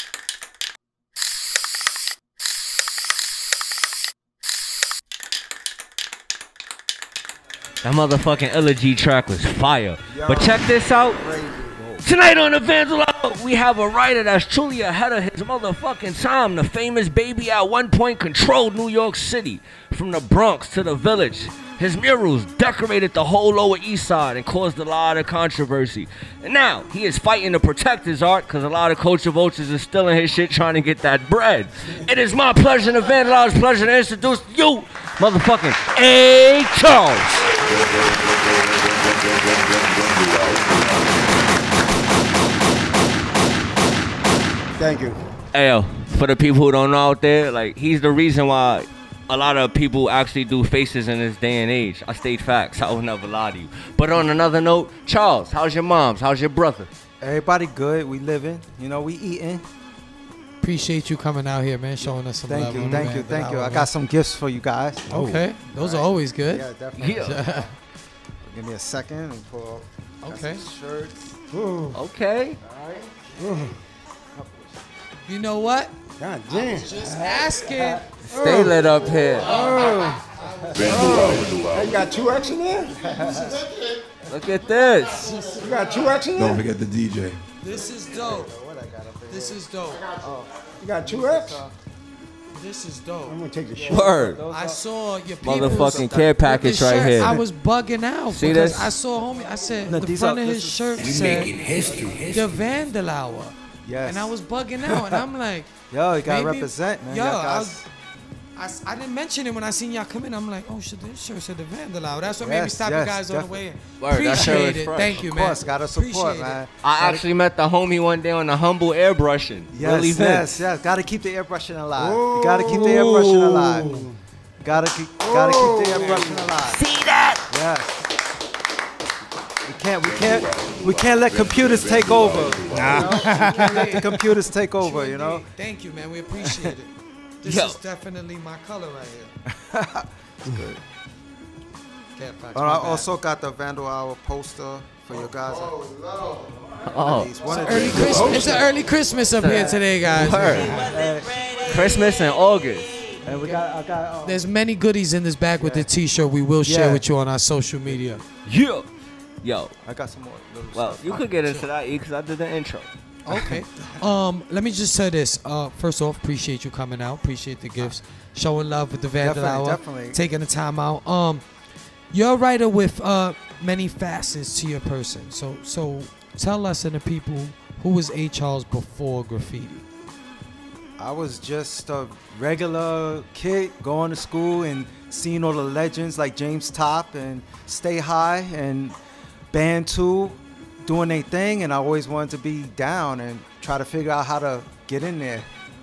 That motherfucking Elegy track was fire. But check this out. Tonight on the Vandal We have a writer that's truly ahead of his motherfucking time. The famous Baby at one point controlled New York City from the Bronx to the Village. His murals decorated the whole Lower East Side and caused a lot of controversy. And now he is fighting to protect his art because a lot of culture vultures are stealing his shit trying to get that bread. It is my pleasure and Vandal's pleasure to introduce you, motherfucking A. Charles. Thank you. Hey, for the people who don't know out there, like, he's the reason why a lot of people actually do faces in this day and age. I state facts. I will never lie to you. But on another note, Charles, how's your moms? How's your brother? Everybody good. We living. You know, we eating. Appreciate you coming out here, man, showing us some love. Thank you. I got some gifts for you guys. Okay. Those are always good. Yeah, definitely. Yeah. Give me a second and pull up. Okay. Shirts. Okay. All right. You know what? God damn. Just asking. Stay lit up here. You got 2X in there? Look at this. You got 2X in there? Don't forget the DJ. This is dope. This is dope. You got 2X? This is dope. I'm gonna take the shit. Word. I saw your people. Motherfucking care package right here. I was bugging out. See because this? I saw homie. I said No, the these front are- of his this is- shirt said the Vandal Hour. Yes. And I was bugging out, and I'm like, Yo, you gotta maybe- represent, man. Yo, Y'all guys- I didn't mention it when I seen y'all come in. I'm like, oh shit, this shirt said the Vandal Hour. That's what made me stop you guys on the way in. Word, that shirt Appreciate is it. fresh. Thank you, Of man. course, gotta support, Appreciate man. it. I actually met the homie one day on the humble airbrushing. Really Yes. Gotta keep the airbrushing alive. You gotta keep the airbrushing alive. Gotta keep the airbrushing alive. See that? Yes. We can't let computers take over. You know? We can't let the computers take over, you know? Thank you, man. We appreciate it. This Yo. is definitely my color right here. It's good. Cat Fox, I my bad. also got the Vandal Hour poster for you guys. Oh, Early Christmas. It's an early Christmas up here today, guys. word. Christmas in August. And we got, I got. There's many goodies in this bag with the T-shirt. We will share Yeah. with you on our social media. Yeah. Yo, I got some more little well, stuff. you could get into that, E, because I did the intro. Okay. Let me just say this. First off, appreciate you coming out. Appreciate the gifts. Showing love with the Vandal Hour. Definitely. Taking the time out. You're a writer with many facets to your person. So tell us and the people, who was A. Charles before graffiti? I was just a regular kid going to school and seeing all the legends like James Top and Stay High and Band 2 doing their thing, and I always wanted to be down and try to figure out how to get in there.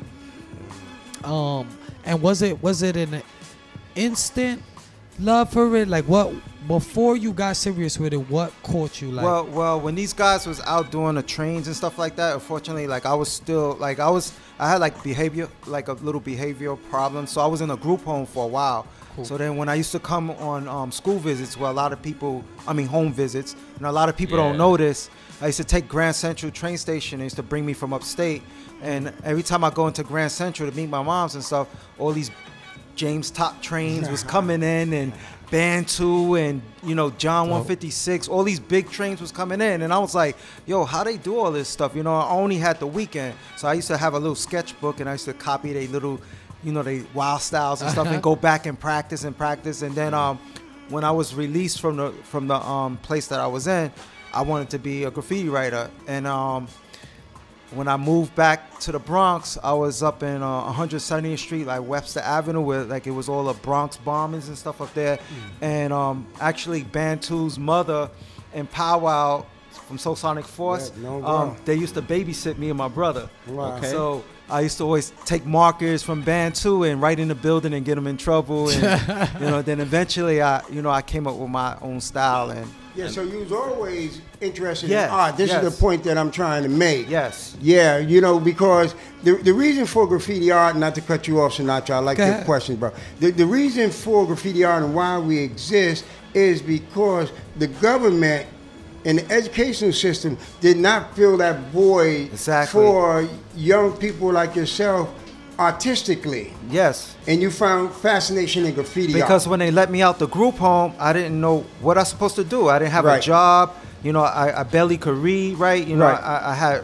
And was it an instant love for it? Like, what before you got serious with it? What caught you? Like, Well, when these guys was out doing the trains and stuff like that, unfortunately, like I was still like I had like a little behavioral problem, so I was in a group home for a while. Cool. So then when I used to come on school visits, where home visits, and a lot of people don't know this, I used to take Grand Central train station. They used to bring me from upstate, and every time I go into Grand Central to meet my moms and stuff, all these James Top trains was coming in, and Band 2 and John 156, all these big trains was coming in, and I was like, yo, how they do all this stuff? I only had the weekend, so I used to have a little sketchbook, and I used to copy their little they wild styles and stuff, and go back and practice, and then when I was released from the place that I was in, I wanted to be a graffiti writer, and when I moved back to the Bronx, I was up in 170th Street, like Webster Avenue, where like it was all the Bronx bombings and stuff up there, and actually Band 2's mother and Powwow from Soul Sonic Force, they used to babysit me and my brother. Wow. Okay. So I used to always take markers from Band 2 and write in the building and get them in trouble. And, then eventually I came up with my own style. Yeah, so you was always interested Yes, in art. This is the point that I'm trying to make. Yes. Yeah, because the reason for graffiti art, not to cut you off, Sinatra, I like your question, bro. The reason for graffiti art and why we exist is because the government and the educational system did not fill that void for young people like yourself artistically. Yes. And you found fascination in graffiti art. Because when they let me out the group home, I didn't know what I was supposed to do. I didn't have a job. I barely could read, right? I had like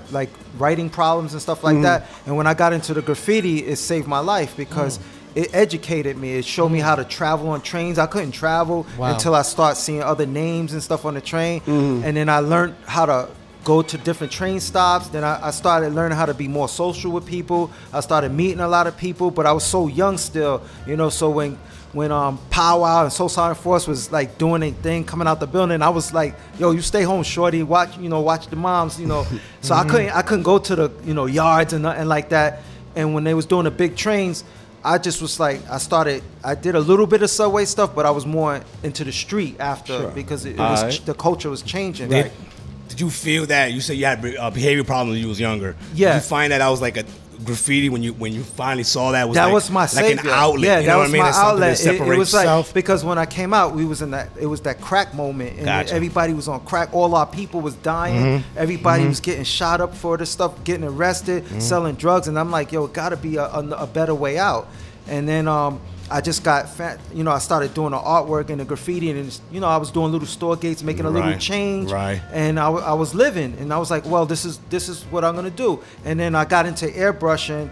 writing problems and stuff like that. And when I got into the graffiti, it saved my life because it educated me. It showed me how to travel on trains. I couldn't travel until I started seeing other names and stuff on the train. And then I learned how to go to different train stops. Then I started learning how to be more social with people. I started meeting a lot of people, but I was so young still, you know. So when Powwow and Soul Silent Force was like doing a thing, coming out the building, I was like, yo, you stay home, shorty, watch the moms, you know. So I couldn't go to the, you know, yards and nothing like that. And when they was doing the big trains, I just was like, I did a little bit of subway stuff, but I was more into the street after because it was the culture was changing. Did you feel that? You said you had behavior problems when you was younger. Yeah. Did you find that was like a graffiti when you finally saw that? Was my savior. Like an outlet. Yeah, you that know was what I mean? my It's something outlet. that separates It was like yourself. because when I came out, it was that crack moment, and everybody was on crack. All our people was dying. Everybody was getting shot up for this stuff, getting arrested, selling drugs, and I'm like, yo, it gotta be a better way out. And then I just got fat, you know, I started doing the artwork and the graffiti, and you know, I was doing little store gates, making a little change, and I was living, and I was like, well, this is what I'm gonna do. And then I got into airbrushing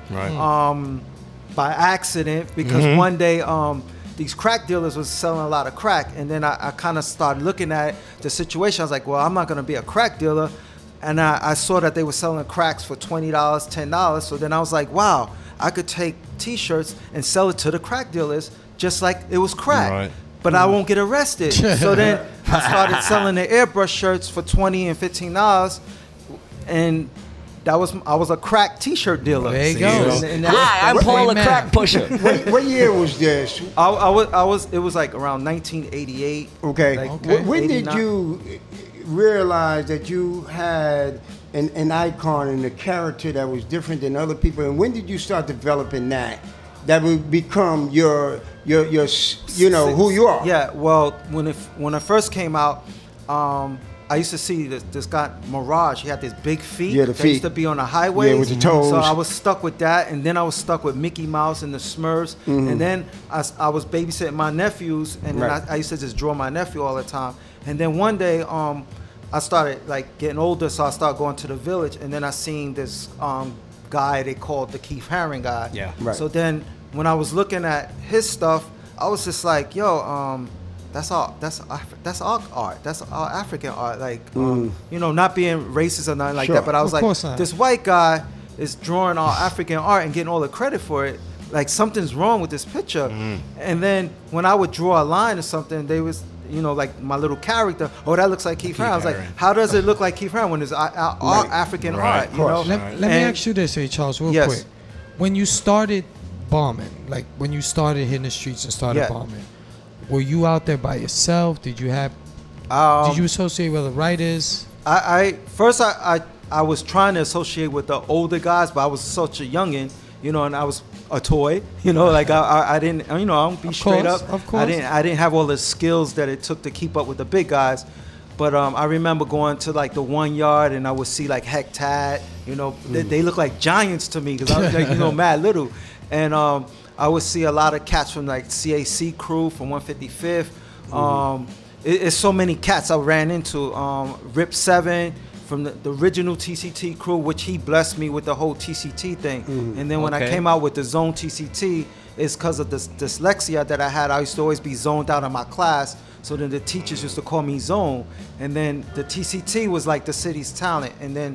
by accident because one day these crack dealers was selling a lot of crack, and then I kind of started looking at the situation. I was like, well, I'm not gonna be a crack dealer, and I saw that they were selling cracks for $20, $10. So then I was like, wow, I could take T-shirts and sell it to the crack dealers just like it was crack, but I won't get arrested. So then I started selling the airbrush shirts for $20 and $15, and I was a crack T-shirt dealer. There you go. Hi, I'm Paul, the crack pusher. What year was this? It was like around 1988. Okay. Like When 89. did you realize that you had an icon and a character that was different than other people, and when did you start developing that would become your you know who you are? Yeah, well, when I first came out, I used to see this guy Mirage. He had this big feet. Yeah, the feet used to be on the highway. Yeah, with the toes. So I was stuck with that, and then I was stuck with Mickey Mouse and the Smurfs, and then I was babysitting my nephews, and then I used to just draw my nephew all the time. And then one day, I started like getting older, so I started going to the village, and then I seen this guy they called the Keith Haring guy. Yeah. Right. So then when I was looking at his stuff, I was just like, yo, that's our art. That's our African art. Like, you know, not being racist or nothing like that, but I was like, this white guy is drawing our African art and getting all the credit for it. Like, something's wrong with this picture. And then when I would draw a line or something, they was, you know, like my little character, oh, that looks like Keith Haring. I was like, how does it look like Keith Haring when it's our African art, you know? Let me ask you this, Charles, real quick. When you started bombing, like when you started hitting the streets and started bombing, were you out there by yourself? Did you have, did you associate with the writers? First I was trying to associate with the older guys, but I was such a youngin', you know, and I was a toy, you know, like I didn't, you know, I don't be straight up. Of course. I didn't have all the skills that it took to keep up with the big guys. But I remember going to like the 1 yard, and I would see like Heck Tad, you know, they look like giants to me because I was like, you know, mad little. And I would see a lot of cats from like CAC crew from 155th. It's so many cats I ran into. Rip 7 from the original TCT crew, which he blessed me with the whole TCT thing. And then when I came out with the Zone TCT, it's because of this dyslexia that I had. I used to always be zoned out of my class. So then the teachers used to call me Zone. And then the TCT was like the city's talent. And then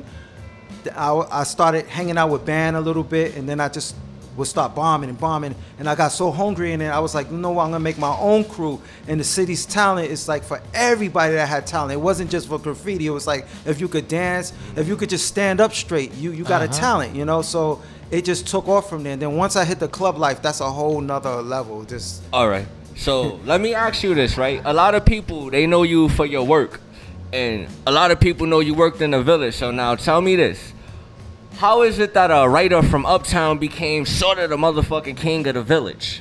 I started hanging out with Band a little bit, and then I just would start bombing, and I got so hungry, and then I was like, you know what, I'm gonna make my own crew. And the city's talent is like for everybody that had talent. It wasn't just for graffiti. It was like if you could dance, if you could just stand up straight, you got a talent, you know. So it just took off from there. And then once I hit the club life, that's a whole nother level. Just all right. So let me ask you this, right? A lot of people, they know you for your work, and a lot of people know you worked in the village. So now tell me this. How is it that a writer from Uptown became sort of the motherfucking king of the village?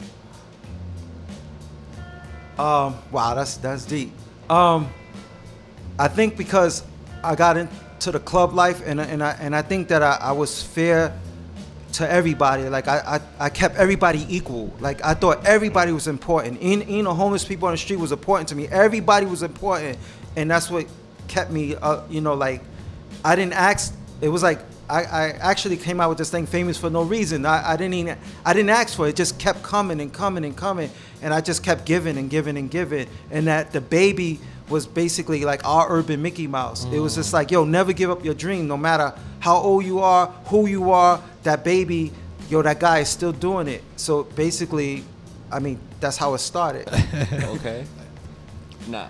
Wow, that's deep. I think because I got into the club life, and I think that I was fair to everybody. Like I kept everybody equal. Like I thought everybody was important. You know, homeless people on the street was important to me. Everybody was important, and that's what kept me. You know, like I didn't ask it was like I actually came out with this thing, Famous for No Reason. I didn't ask for it. It just kept coming and coming and coming, and I just kept giving and giving and giving. And that the baby was basically like our urban Mickey Mouse. It was just like, yo, never give up your dream, no matter how old you are, who you are. That baby, yo, that guy is still doing it. So basically, I mean, that's how it started. Okay. Nah.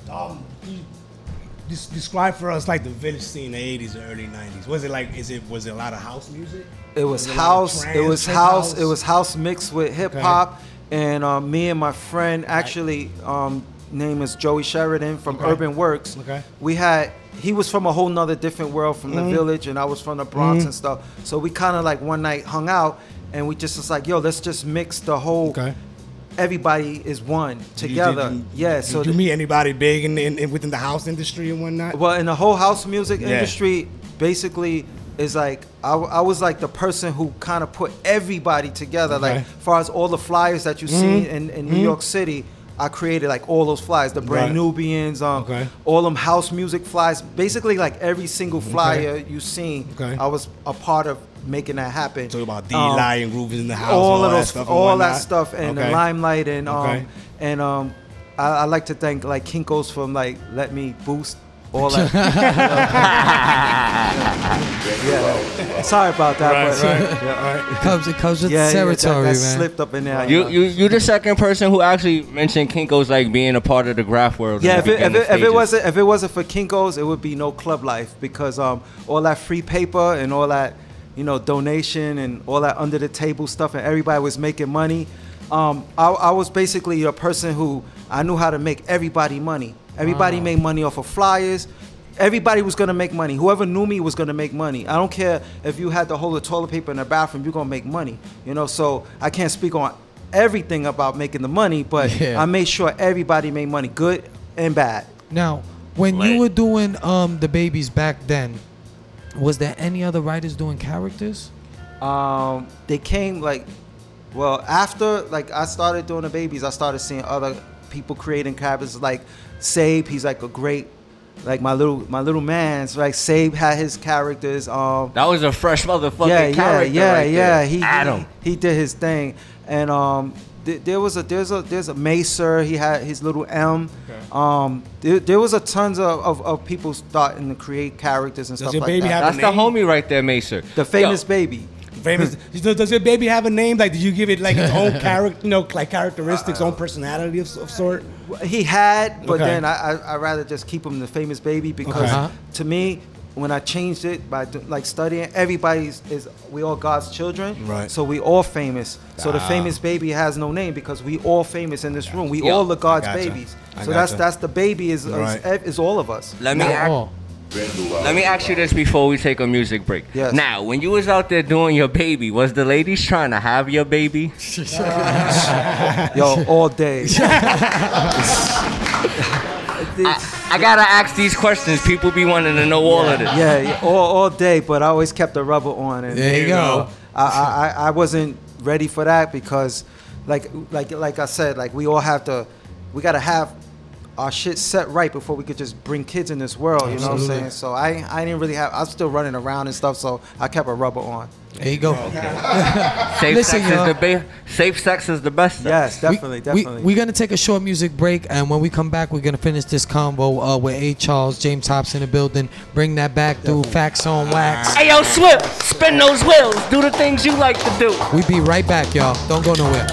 Describe for us like the village scene in the 80s or early 90s. Was it like, was it a lot of house music? It was house. It was house. It was house mixed with hip hop. And me and my friend, actually, name is Joey Sheridan from Urban Works. He was from a whole nother different world from the village, and I was from the Bronx and stuff. So we kind of like one night hung out, and we just was like, yo, let's just mix the whole. Everybody is one together. Did you meet anybody big in within the house industry and whatnot? Well, in the whole house music industry, basically, is like I was like the person who kind of put everybody together. Like, as far as all the flyers that you see in New York City, I created like all those flyers, the Brand Nubians, all them house music flyers. Basically, like every single flyer you seen, I was a part of making that happen. Talk about D-Lie and Groove in the house, all that stuff, and the Limelight, and I like to thank like Kinko's for like let me boost all that. Sorry about that, but it comes with the territory, that man. Slipped up in there. You the second person who actually mentioned Kinko's like being a part of the graph world. Yeah, if it wasn't for Kinko's, it would be no club life, because all that free paper and all that, you know, donation and all that under the table stuff, and everybody was making money. I was basically a person who I knew how to make everybody money. Everybody made money off of flyers. Everybody was gonna make money. Whoever knew me was gonna make money. I don't care if you had to hold the toilet paper in the bathroom, you're gonna make money. You know, so I can't speak on everything about making the money, but I made sure everybody made money, good and bad. Now, when you were doing the babies back then, was there any other writers doing characters? They came like, well, after like I started doing the babies, I started seeing other people creating characters like Sabe. He's like a great, like my little man's like Sabe had his characters. That was a fresh motherfucking character. He did his thing, and there's a Macer. He had his little M. There was a tons of people starting to create characters and stuff like that. That's the homie right there, Macer. The famous baby. Famous. Does your baby have a name? Like, did you give it like its own character, you know, like characteristics, own personality of sort? He had, but then I rather just keep him the famous baby, because to me, when I changed it by like studying, we all God's children, right? So we all famous. So the famous baby has no name, because we all famous in this room. We all the God's babies. So that's the baby is all of us. Let me ask you this before we take a music break. Yes. Now, when you was out there doing your baby, was the ladies trying to have your baby? Yo, all day. I gotta ask these questions. People be wanting to know all of this. Yeah, all day, but I always kept the rubber on. And there you go. I wasn't ready for that, because like I said, like we gotta have our shit set right before we could just bring kids in this world. You know what I'm saying? So I didn't really I'm still running around and stuff, so I kept a rubber on. There you go. Safe sex is the best sex. Yes, definitely. We're going to take a short music break, and when we come back, we're going to finish this convo with A. Charles, James Top's in the building. Bring that back through Facts on Wax. Hey, yo, Swift, spin those wheels. Do the things you like to do. We be right back, y'all. Don't go nowhere.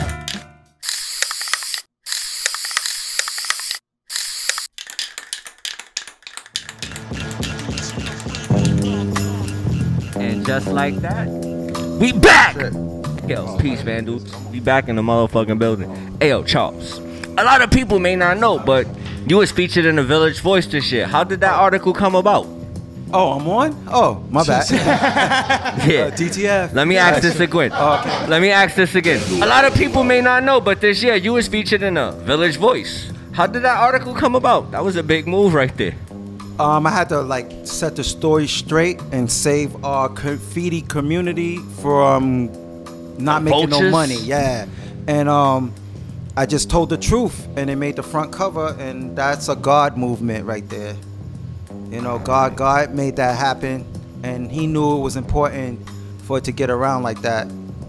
And just like that, we back! Yo, peace, Vandal. We back in the motherfucking building. Ayo, Charles. A lot of people may not know, but you was featured in the Village Voice this year. How did that article come about? Oh, I'm on? Oh, my bad. Yeah. DTF. Let me ask this again. Okay. Let me ask this again. A lot of people may not know, but this year you was featured in the Village Voice. How did that article come about? That was a big move right there. I had to like set the story straight and save our graffiti community from not making no money. Yeah, and I just told the truth, and it made the front cover, and that's a God movement right there. You know, God made that happen. and he knew it was important for it to get around like that.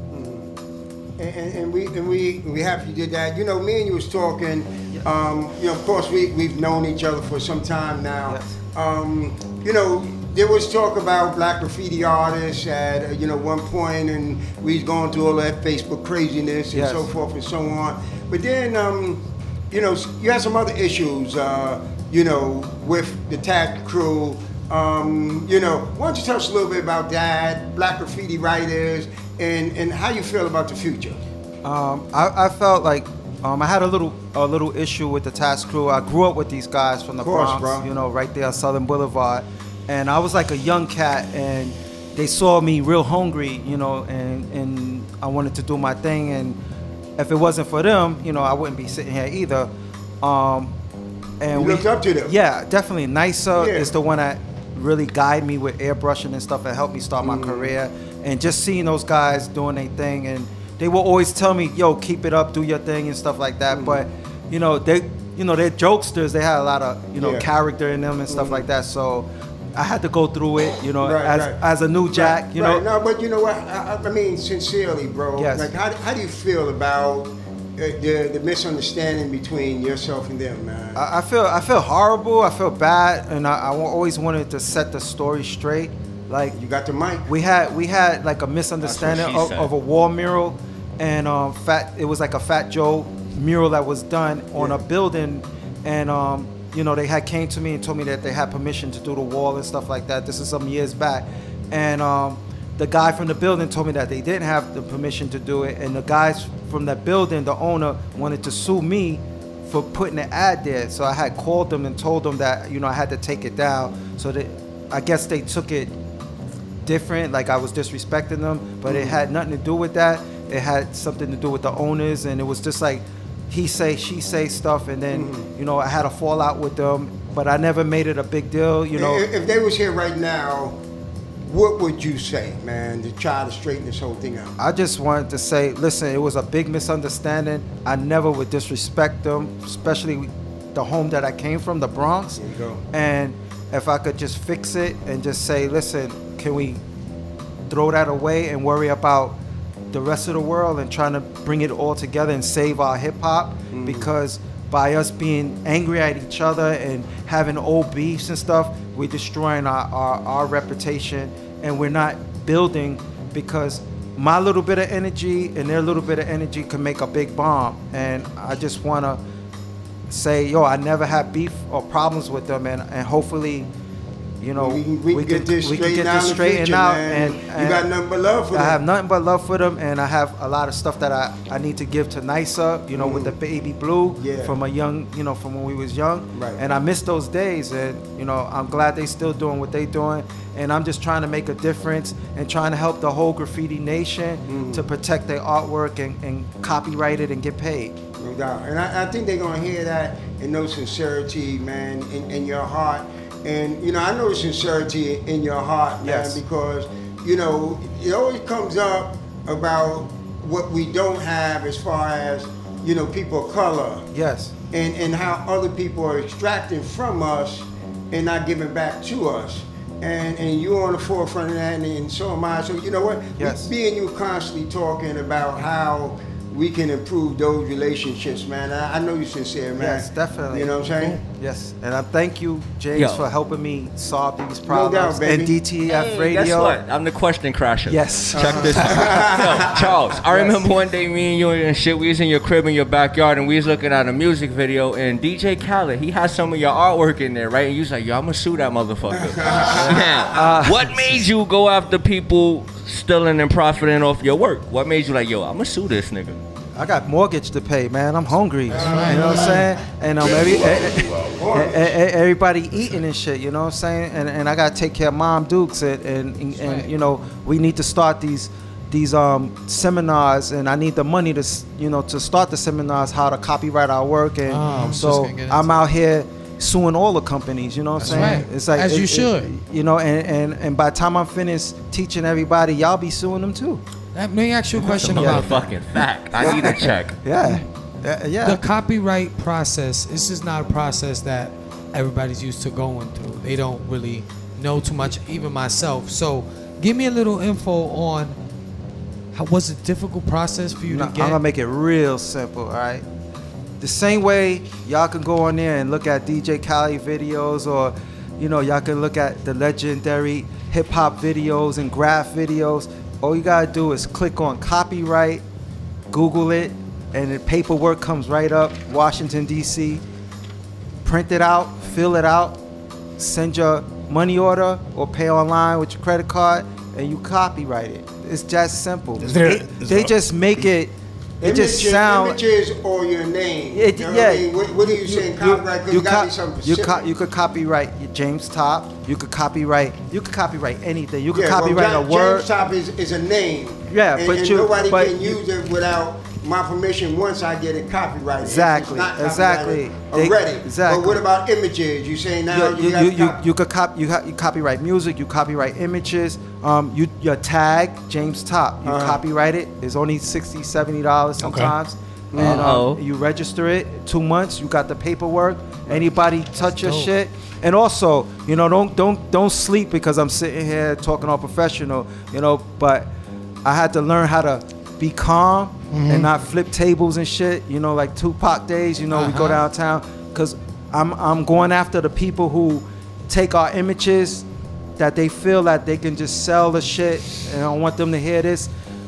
And we happy you did that. You know, me and you was talking. You know, of course, we've known each other for some time now. Yes. You know, there was talk about black graffiti artists at one point, and we was going through all that Facebook craziness and so forth and so on. But then, you know, you had some other issues. You know, with the Tat Crew. You know, why don't you tell us a little bit about that, black graffiti writers, and how you feel about the future? I felt like I had a little issue with the Task Crew. I grew up with these guys from the Bronx, bro. You know, right there on Southern Boulevard, and I was like a young cat, and they saw me real hungry, you know, and I wanted to do my thing, and if it wasn't for them, you know, I wouldn't be sitting here either. And you looked up to them? Yeah, definitely. Nisa is the one that really guided me with airbrushing and stuff and helped me start my career. And just seeing those guys doing their thing, and they will always tell me, yo, keep it up, do your thing and stuff like that. But, you know, they're jokesters. They had a lot of, you know, character in them and stuff like that. So I had to go through it, you know, as a new Jack, you know. No, but you know what? I mean, sincerely, bro. Yes. Like, how do you feel about the misunderstanding between yourself and them, man? I feel horrible. I feel bad, and I always wanted to set the story straight. Like, you got the mic. We had like a misunderstanding of a wall mural, and it was like a Fat Joe mural that was done on a building, and you know, they had came to me and told me that they had permission to do the wall and stuff like that. This is some years back, and the guy from the building told me that they didn't have the permission to do it, and the guys from that building, the owner, wanted to sue me for putting an ad there. So I had called them and told them that, you know, I had to take it down. So that I guess they took it different, like I was disrespecting them, but it had nothing to do with that. It had something to do with the owners, and it was just like he say, she say stuff, and then you know, I had a fallout with them, but I never made it a big deal, you know. If they was here right now, what would you say, man, to try to straighten this whole thing out? I just wanted to say, listen, it was a big misunderstanding. I never would disrespect them, especially the home that I came from, the Bronx. There you go. And if I could just fix it and just say, listen, can we throw that away and worry about the rest of the world and trying to bring it all together and save our hip hop? Because by us being angry at each other and having old beefs and stuff, we're destroying our reputation, and we're not building, because my little bit of energy and their little bit of energy can make a big bomb. And I just want to say, yo, I never had beef or problems with them, and hopefully, you know, we can get this straightened out. And you got nothing but love for them. I have nothing but love for them, and I have a lot of stuff that I need to give to Nisa, you know, with the baby blue from a young, you know, from when we was young. Right. And I miss those days, and you know, I'm glad they still doing what they doing, and I'm just trying to make a difference and trying to help the whole graffiti nation to protect their artwork and copyright it and get paid. No doubt. And I think they're gonna hear that and know sincerity, man, in your heart. And, you know, I know the sincerity in your heart, man, because, you know, it always comes up about what we don't have as far as, you know, people of color. Yes. And how other people are extracting from us and not giving back to us. And you're on the forefront of that, and so am I. So, you know what? Yes. Me and you constantly talking about how we can improve those relationships, man. I know you're sincere, man. Yes, definitely. You know what I'm saying? Yes, and I thank you, James, for helping me solve these problems. No doubt, baby. And DTF Radio. Guess what? I'm the question crasher. Yes. Check this out. Yo, Charles, I remember one day me and you and shit, we was in your crib in your backyard, and we was looking at a music video, and DJ Khaled, he had some of your artwork in there, right? And you was like, yo, I'm gonna sue that motherfucker. Now, what made you go after people stealing and profiting off your work? What made you like, yo, I'm gonna sue this nigga? I got mortgage to pay, man. I'm hungry. You know what I'm saying? And everybody eating and shit. You know what I'm saying? And I gotta take care of Mom Dukes, and you know, we need to start these seminars, and I need the money to, you know, to start the seminars, how to copyright our work, and so I'm out here suing all the companies. You know what I'm saying? Right. It's like, as you should. You know, and by the time I'm finished teaching everybody, y'all be suing them too. Let me ask you a question about that. Fucking fact. I need a check. Yeah. The copyright process, this is not a process that everybody's used to going through. They don't really know too much, even myself. So give me a little info on how was it a difficult process for you to get? I'm gonna make it real simple, all right? The same way y'all can go on there and look at DJ Khaled videos, or y'all can look at the legendary hip hop videos and graph videos. All you gotta do is click on copyright, Google it, and the paperwork comes right up, Washington, D.C. Print it out, fill it out, send your money order or pay online with your credit card, and you copyright it. It's just simple. They just make it. It just sounds. Images or your name. What are you saying? Copyright? Because you got to be something specific. You could copyright James T.O.P. You could copyright anything. You could copyright a word. James T.O.P. is a name. Yeah, and nobody can use it without my permission once I get it copyrighted. Exactly. Already. But what about images? You saying now you copyright music, you copyright images, your tag, James T.O.P. You copyright it. It's only $60, $70 sometimes. Okay. And you register it, 2 months, you got the paperwork. Anybody touch your shit. And also, don't sleep because I'm sitting here talking all professional, but I had to learn how to be calm and not flip tables and shit, like Tupac days, we go downtown, because I'm going after the people who take our images that they feel that they can just sell the shit, and I want them to hear this.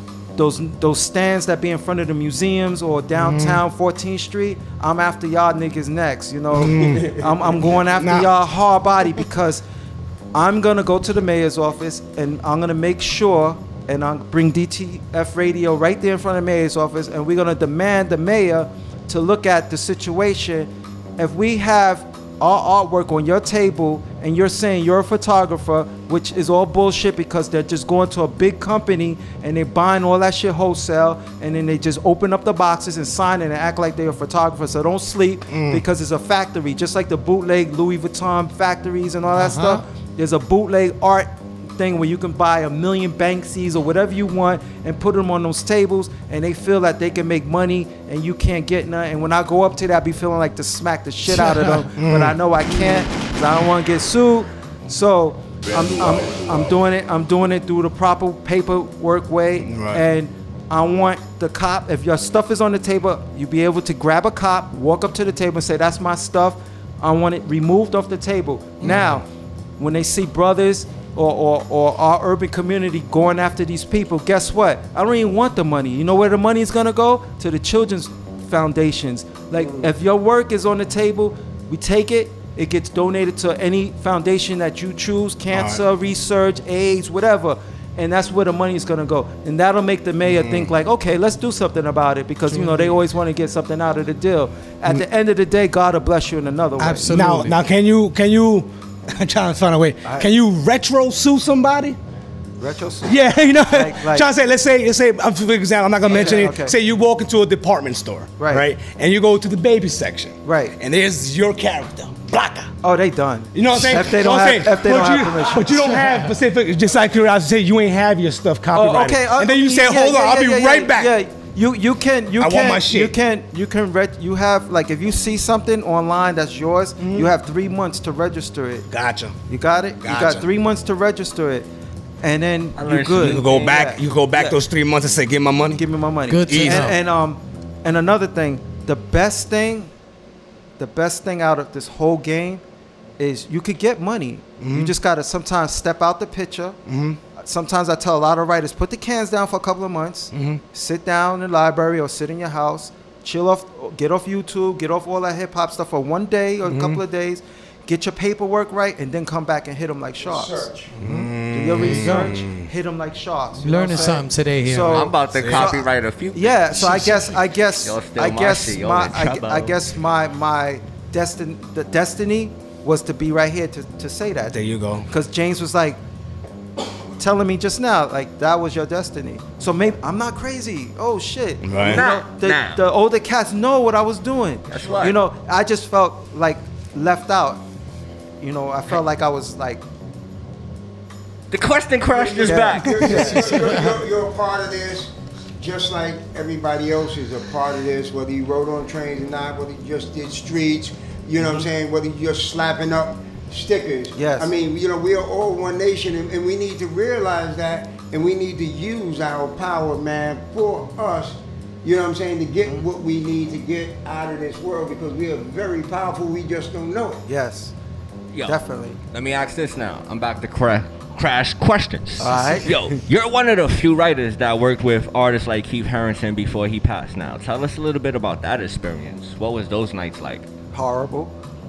Those stands that be in front of the museums or downtown 14th Street, I'm after y'all niggas next, I'm going after y'all hard body, because I'm gonna go to the mayor's office and I'm gonna make sure, and I'll bring DTF radio right there in front of the mayor's office, and we're gonna demand the mayor to look at the situation. If we have our artwork on your table and you're saying you're a photographer, which is all bullshit, because they're just going to a big company and they're buying all that shit wholesale, and then they just open up the boxes and sign it and act like they're a photographer. So don't sleep, because it's a factory, just like the bootleg Louis Vuitton factories and all that stuff. There's a bootleg art thing where you can buy 1 million Banksies or whatever you want and put them on those tables, and they feel that they can make money and you can't get none. And when I go up to that, I be feeling like to smack the shit out of them, but I know I can't, because I don't want to get sued. So I'm doing it. I'm doing it through the proper paperwork way, and I want the cop. If your stuff is on the table, you be able to grab a cop, walk up to the table, and say, "That's my stuff. I want it removed off the table." Now, when they see brothers or our urban community going after these people, guess what? I don't even want the money. You know where the money is gonna go? To the children's foundations. Like, if your work is on the table, we take it. It gets donated to any foundation that you choose, cancer, research, AIDS, whatever. And that's where the money is gonna go. And that'll make the mayor think like, okay, let's do something about it, because they always want to get something out of the deal. At the end of the day, God will bless you in another way. Absolutely. Now can you I'm trying to find a way. Can you retro sue somebody? Retro sue? Yeah, trying to say, let's say, for example, I'm not gonna mention it. Okay. Say you walk into a department store, right? And you go to the baby section, right? And there's your character, Blaka. Oh, they done. You know what I'm saying? If they don't have permission. But you don't have specific. Just like curiosity, say you ain't have your stuff copyrighted. Okay. And then you say, hold on, I'll be right back. Yeah. You can want my shit. You have, like, if you see something online that's yours, you have 3 months to register it. Gotcha. You got it? Gotcha. You got 3 months to register it. And then you're good. You can go back. You go back those 3 months and say, "Give me my money." Give me my money. Good. And another thing, the best thing out of this whole game is you could get money. You just gotta sometimes step out the picture. Sometimes I tell a lot of writers, put the cans down for a couple of months, sit down in the library or sit in your house, chill off, get off YouTube, get off all that hip hop stuff for 1 day or a couple of days, get your paperwork right, and then come back and hit them like sharks. Do your research, hit them like sharks. Learning something today here. So I'm about to copyright a few. Yeah, so I guess my destiny was to be right here to say that. There you go. Because James was like telling me just now, like, that was your destiny. So maybe I'm not crazy. Oh shit. Right. The older cats know what I was doing. That's right. I just felt like left out. I felt like I was like. The question crashed is back. You're a part of this, just like everybody else is a part of this, whether you rode on trains or not, whether you just did streets, you know what I'm saying, whether you're just slapping up stickers. Yes. I mean, you know, we are all one nation, and we need to realize that, and we need to use our power, man, for us. You know what I'm saying? To get what we need to get out of this world, because we are very powerful. We just don't know it. Yes. Yo, definitely. Let me ask this now. I'm back to crash questions. All right. Yo, you're one of the few writers that worked with artists like Keith Harrington before he passed now. Tell us a little bit about that experience. What was those nights like? Horrible.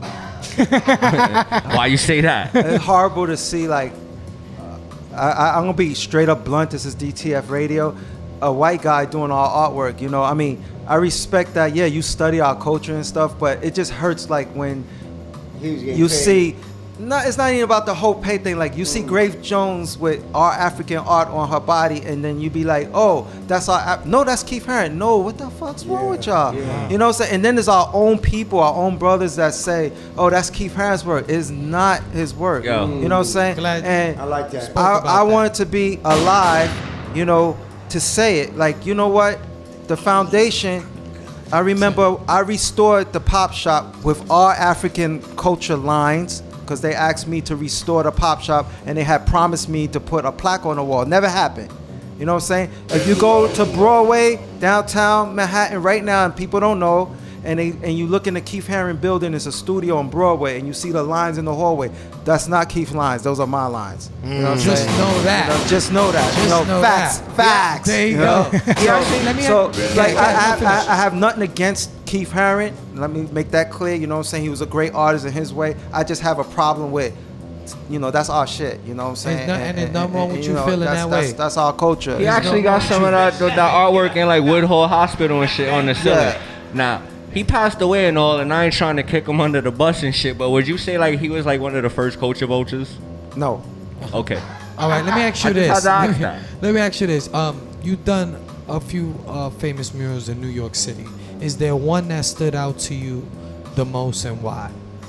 Why you say that? It's horrible to see, like, I'm going to be straight up blunt. This is DTF Radio. A white guy doing our artwork, you know. I mean, I respect that. Yeah, you study our culture and stuff, but it just hurts, like, when you see, no, it's not even about the whole pay thing. Like, you see Grace Jones with our African art on her body, and then you be like, oh, that's our, no, that's Keith Harrington. No, what the fuck's wrong with y'all? Yeah. You know what I'm saying? And then there's our own people, our own brothers that say, oh, that's Keith Harrington's work. It's not his work. Yo. You know what I'm saying? And I like that. I wanted to be alive, you know, to say it. Like, you know what? The foundation, I remember I restored the pop shop with our African culture lines, because they asked me to restore the pop shop, and they had promised me to put a plaque on the wall. Never happened. You know what I'm saying? If you go to Broadway, downtown Manhattan right now, and people don't know, and you look in the Keith Haring building, it's a studio on Broadway, and you see the lines in the hallway. That's not Keith's lines. Those are my lines. You know what I'm Just saying? know that. You know, just know that. Just you know, know facts. that. Facts. There you know? go. So, like, I have nothing against Keith Haring. Let me make that clear. You know what I'm saying? He was a great artist in his way. I just have a problem with, you know, that's our shit. You know what I'm saying? And there's nothing wrong with you know, feeling that way. That's our culture. He actually got some of that artwork in like Woodhull Hospital and shit on the ceiling. Yeah. Now, he passed away and all, and I ain't trying to kick him under the bus and shit, but would you say like he was like one of the first culture vultures? No. Okay. All right, let me ask you I just this. had to ask that. Let me ask you this. You've done a few famous murals in New York City. Is there one that stood out to you the most, and why?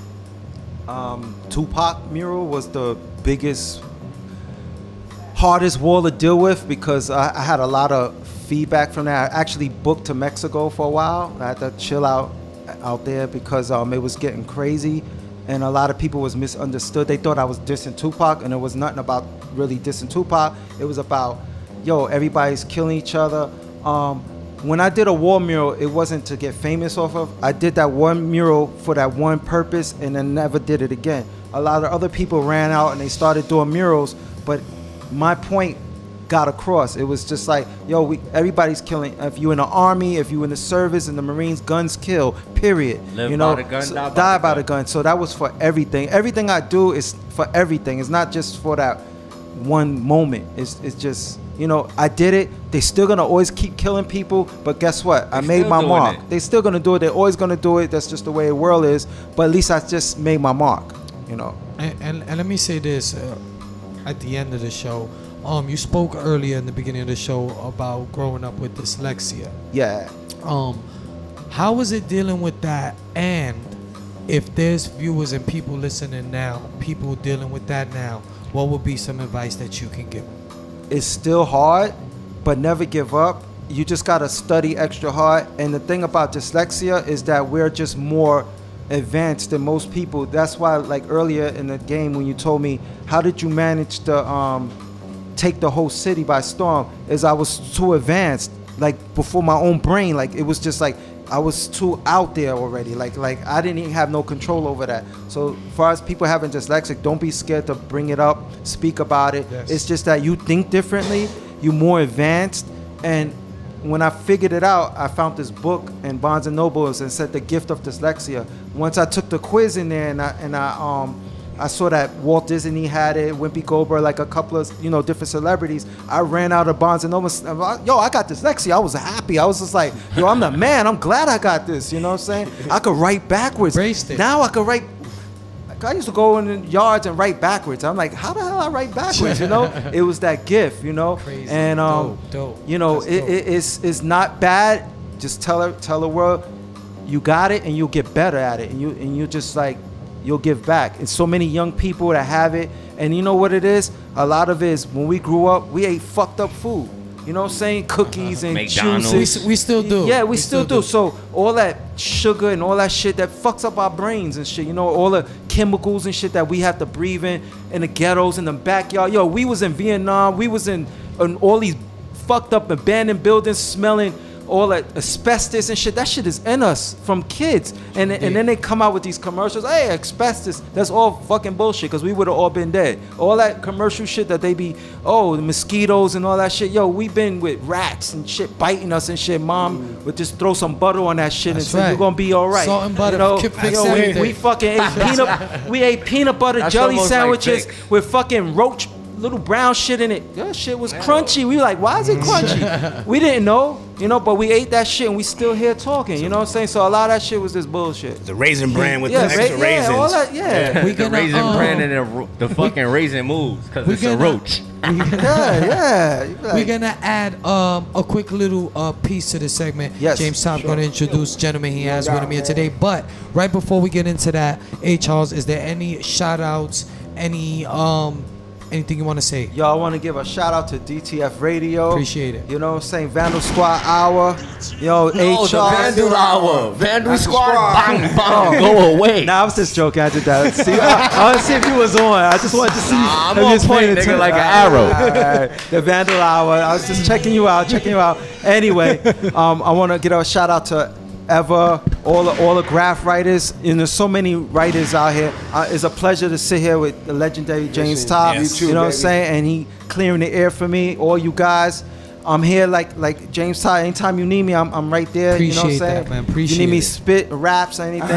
Tupac mural was the biggest, hardest wall to deal with, because I had a lot of feedback from that. I actually booked to Mexico for a while. I had to chill out there because it was getting crazy, and a lot of people was misunderstood. They thought I was dissing Tupac, and it was nothing about really dissing Tupac. It was about, yo, everybody's killing each other. When I did a war mural, it wasn't to get famous off of. I did that one mural for that one purpose, and then never did it again. A lot of other people ran out and they started doing murals, but my point got across. It was just like, yo, everybody's killing. If you in the army, if you in the service, in the Marines, guns kill, period. Live you know, by the gun, so, die by the gun. So that was for everything. Everything I do is for everything. It's not just for that one moment. It's just, you know, I did it. They still gonna always keep killing people, but guess what? I made my mark. They still gonna do it. They're always gonna do it. That's just the way the world is. But at least I just made my mark, you know. And let me say this at the end of the show. You spoke earlier in the beginning of the show about growing up with dyslexia. Yeah. How was it dealing with that? And if there's viewers and people listening now, people dealing with that now, what would be some advice that you can give them? It's still hard, but never give up. You just gotta study extra hard. And the thing about dyslexia is that we're just more advanced than most people. That's why, like earlier in the game when you told me, how did you manage to take the whole city by storm, is I was too advanced, like before my own brain. Like it was just like I was too out there already. Like I didn't even have no control over that. So as far as people having dyslexic, don't be scared to bring it up, speak about it. Yes. It's just that you think differently, you're more advanced. And when I figured it out, I found this book in Barnes and Nobles and said The Gift of Dyslexia. Once I took the quiz in there and I saw that Walt Disney had it, Wimpy Goldberg, like a couple of, you know, different celebrities. I ran out of Barnes and Noble. Yo, I got dyslexia. I was happy. I was just like, yo, I'm the man. I'm glad I got this. You know what I'm saying? I could write backwards. Embraced it. Now I could write. I used to go in the yards and write backwards. I'm like, how the hell I write backwards? You know, it was that gift. You know, Crazy. and Dope. you know, That's dope. it's not bad. Just tell the world you got it, and you'll get better at it, and you just like. You'll give back. It's so many young people that have it. And you know what it is? A lot of it is when we grew up, we ate fucked up food. You know what I'm saying? Cookies and McDonald's. juices. We still do. Yeah, we still do. So all that sugar and all that shit that fucks up our brains and shit, you know, all the chemicals and shit that we have to breathe in the ghettos, in the backyard. Yo, we was in Vietnam. We was in all these fucked up abandoned buildings smelling all that asbestos and shit. That shit is in us from kids. And then they come out with these commercials. Hey, asbestos. That's all fucking bullshit because we would have all been dead. All that commercial shit that they be, the mosquitoes and all that shit. Yo, we been with rats and shit biting us and shit. Mom would just throw some butter on that shit and say, you're going to be all right. Salt and butter. We fucking ate peanut butter jelly sandwiches with fucking roach little brown shit in it. That shit was crunchy. We were like, why is it crunchy? We didn't know, but we ate that shit and we still here talking. You know what I'm saying? So a lot of that shit was just bullshit. The raisin bran with the extra raisins. All that, We the raisin bran and the fucking raisin moves because it's a roach. We're gonna add a quick little piece to the segment. Yes, James Top gonna introduce gentleman he has with him here today. But right before we get into that, hey Charles, is there any shout outs, anything you want to say? Yo, I want to give a shout out to DTF Radio. Appreciate it. You know what I'm saying? Vandal Squad Hour. Yo, the Vandal Hour. Vandal Squad. Bang, bang. Go away. Nah, I was just joking. I did that. See, I want to see if you was on. I just wanted to see. I'm on point, nigga, like an arrow. The Vandal Hour. I was just checking you out. Anyway, I want to give a shout out to all the graph writers, and there's so many writers out here. It's a pleasure to sit here with the legendary James Top. Yes. You too, know what I'm baby. saying? And he clearing the air for me. All you guys, I'm here like James Top. Anytime you need me, I'm right there. Appreciate you know what I'm saying? that, man. Appreciate you need me it. spit raps or anything? Okay.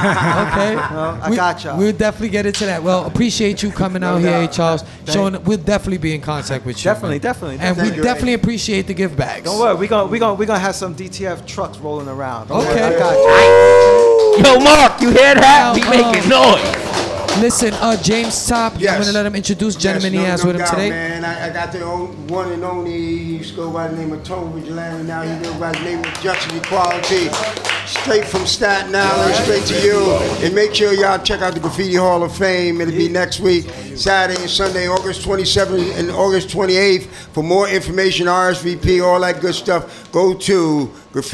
I got y'all. We'll definitely get into that. Well, appreciate you coming out here, Charles. We'll definitely be in contact with you. Definitely. And we definitely appreciate the gift bags. Don't worry, we gonna have some DTF trucks rolling around. Don't worry, Okay. I got you. Yo, Mark, you hear that? We making noise. Listen, James Top, I'm gonna let him introduce gentleman he has with him today. Man, I got the one and only. He used to go by the name of Tone Vigilante. Now he goes by the name of Justice Equality. Straight from Staten Island, straight to you. And make sure y'all check out the Graffiti Hall of Fame. It'll be next week, Saturday and Sunday, August 27th and August 28th. For more information, RSVP, all that good stuff, go to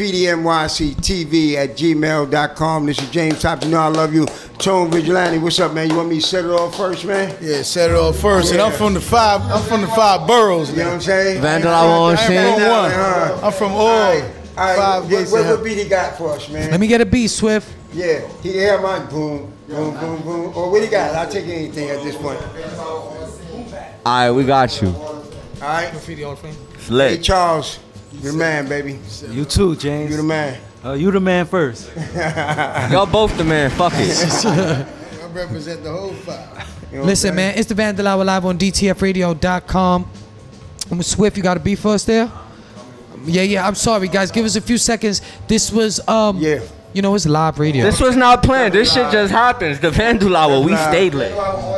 graffitinyctv@gmail.com. This is James Top. You know I love you. Tone Vigilante, what's up, man? You want me to set it off first, man? Yeah, set it off first. And I'm from the five boroughs. You know what I'm saying? Vandal Hour on scene. I'm from all. All right, Five gates what beat he got for us, man? Let me get a beat, Swift. Yeah, he hear mine. Boom, boom, boom, boom. Or what he got? I'll take anything at this point. All right, we got you. All right. Graffiti Hall of Fame. Hey, Slick. Charles, you're the man, baby. You too, James. You the man. You the man first. Y'all both the man. Fuck it. I represent the whole five. You know Listen, what I'm man, it's the Vandal Hour live on DTFradio.com. Swift, you got a beat for us there? Yeah, I'm sorry, guys. Give us a few seconds. This was, you know, it's live radio. This was not planned. This shit just happens. The Vandal Hour, we stayed lit.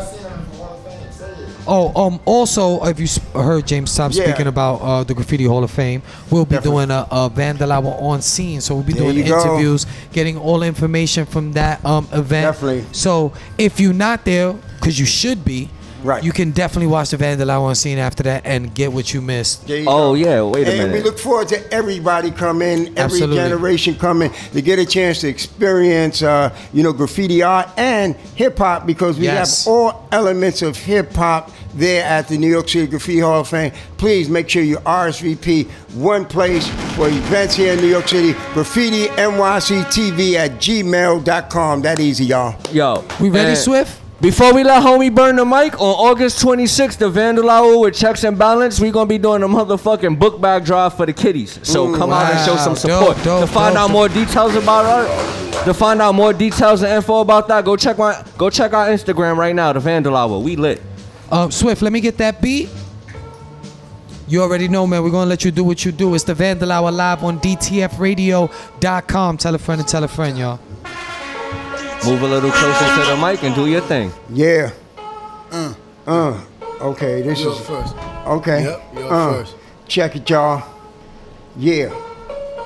Also, if you heard James Top speaking about the Graffiti Hall of Fame, we'll be doing a Vandal Hour on scene. So we'll be doing interviews, getting all information from that event. Definitely. So if you're not there, because you should be, right, you can definitely watch the Vandal Hour on scene after that and get what you missed. Oh, yeah, wait a And we minute. look forward to everybody coming, every Absolutely. generation coming to get a chance to experience, graffiti art and hip hop, because we have all elements of hip hop there at the New York City Graffiti Hall of Fame. Please make sure you RSVP one place for events here in New York City. GraffitiNYCTV@gmail.com. That easy, y'all. Yo. We ready, Swift? Before we let homie burn the mic, on August 26th, the Vandal Hour with Checks and Balance, we're going to be doing a motherfucking book bag drive for the kiddies. So come out and show some support. To find out more details about it, to find out more details and info about that, go check our Instagram right now, the Vandal Hour. We lit. Swift, let me get that beat. You already know, man. We're going to let you do what you do. It's the Vandal Hour live on DTFradio.com. Tell a friend and tell a friend, y'all. Move a little closer to the mic and do your thing. Yeah. Okay, this You're is first. okay. Yep, you're first. Check it, y'all. Yeah.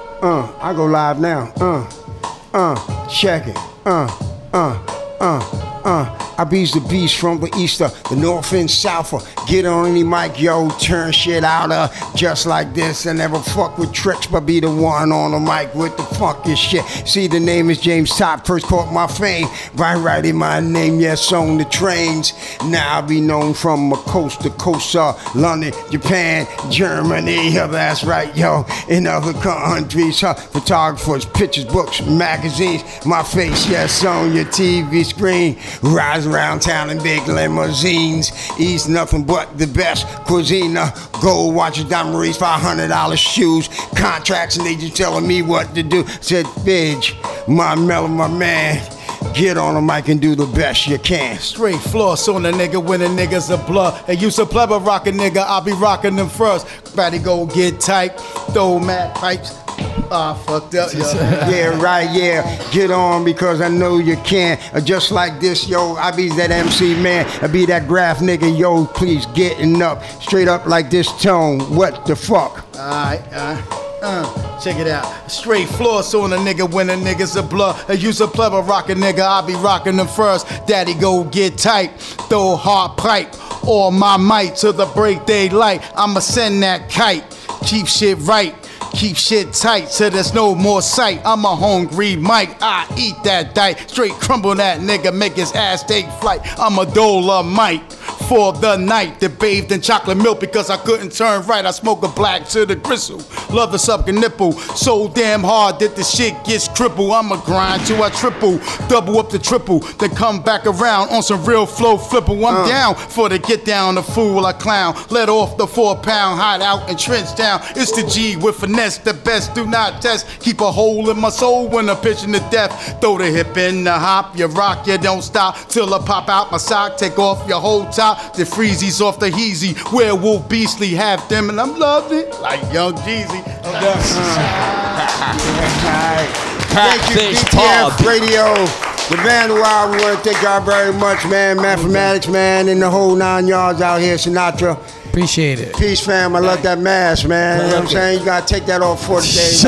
I go live now. Check it. I be's the beast from the east, the north and south. Get on any mic, yo, turn shit out just like this. I never fuck with tricks, but be the one on the mic with the funky shit. See, the name is James Top, first caught my fame by writing my name, yes, on the trains. Now I be known from coast to coast, London, Japan, Germany, that's right, yo, in other countries, photographers, pictures, books, magazines, my face, yes, on your TV screen. Rise around town in big limousines. Eat nothing but the best cuisine. Gold watches, diamond rings, $500 shoes. Contracts, and they just telling me what to do. Said, Bidge, my mellow, my man. Get on the mic and do the best you can. Straight floss on a nigga when a nigga's a blood. And you some plebber rock a nigga, I'll be rocking them first. Body go get tight, throw mad pipes. Fucked up, yo. Yeah, right, yeah. Get on because I know you can. Just like this, yo, I be that MC man. I be that graph nigga, yo, please getting up. Straight up like this tone. What the fuck? Alright, check it out. Straight floss on a nigga when a nigga's a blood. I use a plebber rock a nigga, I'll be rocking them first. Daddy go get tight, throw hard pipe. All my might to the break daylight. I'ma send that kite. Keep shit right. Keep shit tight so there's no more sight. I'm a hungry Mike, I eat that dike. Straight crumble that nigga, make his ass take flight. I'm a Dolomite for the night. That bathed in chocolate milk because I couldn't turn right. I smoke a black to the gristle. Love the sucking nipple. So damn hard that the shit gets crippled. I'ma grind till I triple. Double up the triple. Then come back around on some real flow flipple. I'm down for the get down, the fool I clown. Let off the 4-pound hide out and trench down. It's the G with finesse. The best do not test. Keep a hole in my soul when I'm pitching to death. Throw the hip in the hop, you rock, you don't stop till I pop out my sock. Take off your whole top. The freezies off the heezy. Werewolf beastly, have them, and I'm loving it like Young Jeezy. I'm done. Thank you, DTF Radio. The Vandal, we want to thank y'all very much, man. Mathematics, man, and the whole 9 yards out here, Sinatra. Appreciate it. Peace, fam. I love that mask, man. You know what I'm saying? You gotta take that off for the day.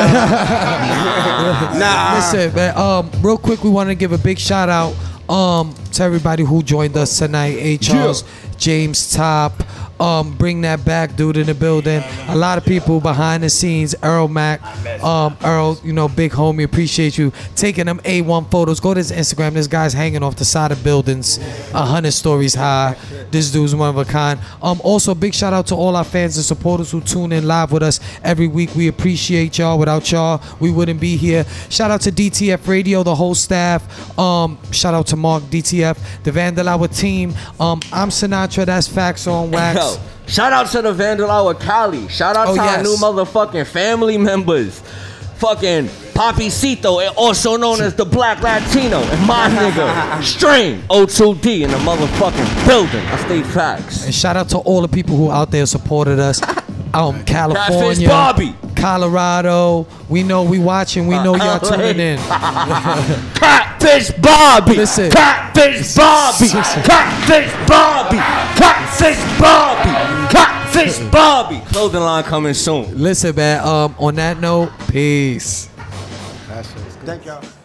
Nah. Listen, man. Real quick, we want to give a big shout out to everybody who joined us tonight. A. Charles, James Top. Bring that back, dude, in the building. A lot of people behind the scenes. Earl Mac, Earl, you know, big homie, appreciate you taking them A1 photos. Go to his Instagram. This guy's hanging off the side of buildings, 100 stories high. This dude's one of a kind. Also, big shout out to all our fans and supporters who tune in live with us every week. We appreciate y'all. Without y'all, we wouldn't be here. Shout out to DTF Radio, the whole staff. Shout out to Mark, DTF, the Vandal Hour team. I'm Sinatra. That's Facts on Wax. Shout out to the Vandal Hour Cali. Shout out to our new motherfucking family members. Fucking Papicito, also known as the Black Latino, and my nigga Strain O2D in the motherfucking building. I stay facts. And shout out to all the people who out there supported us. California, Catfish Bobby, Colorado. We know we watching. We know y'all tuning in. Catfish Bobby. Listen. Catfish Bobby. Catfish Bobby. Catfish Bobby. Catfish Bobby. Clothing line coming soon. Listen, man. On that note, peace. Thank y'all.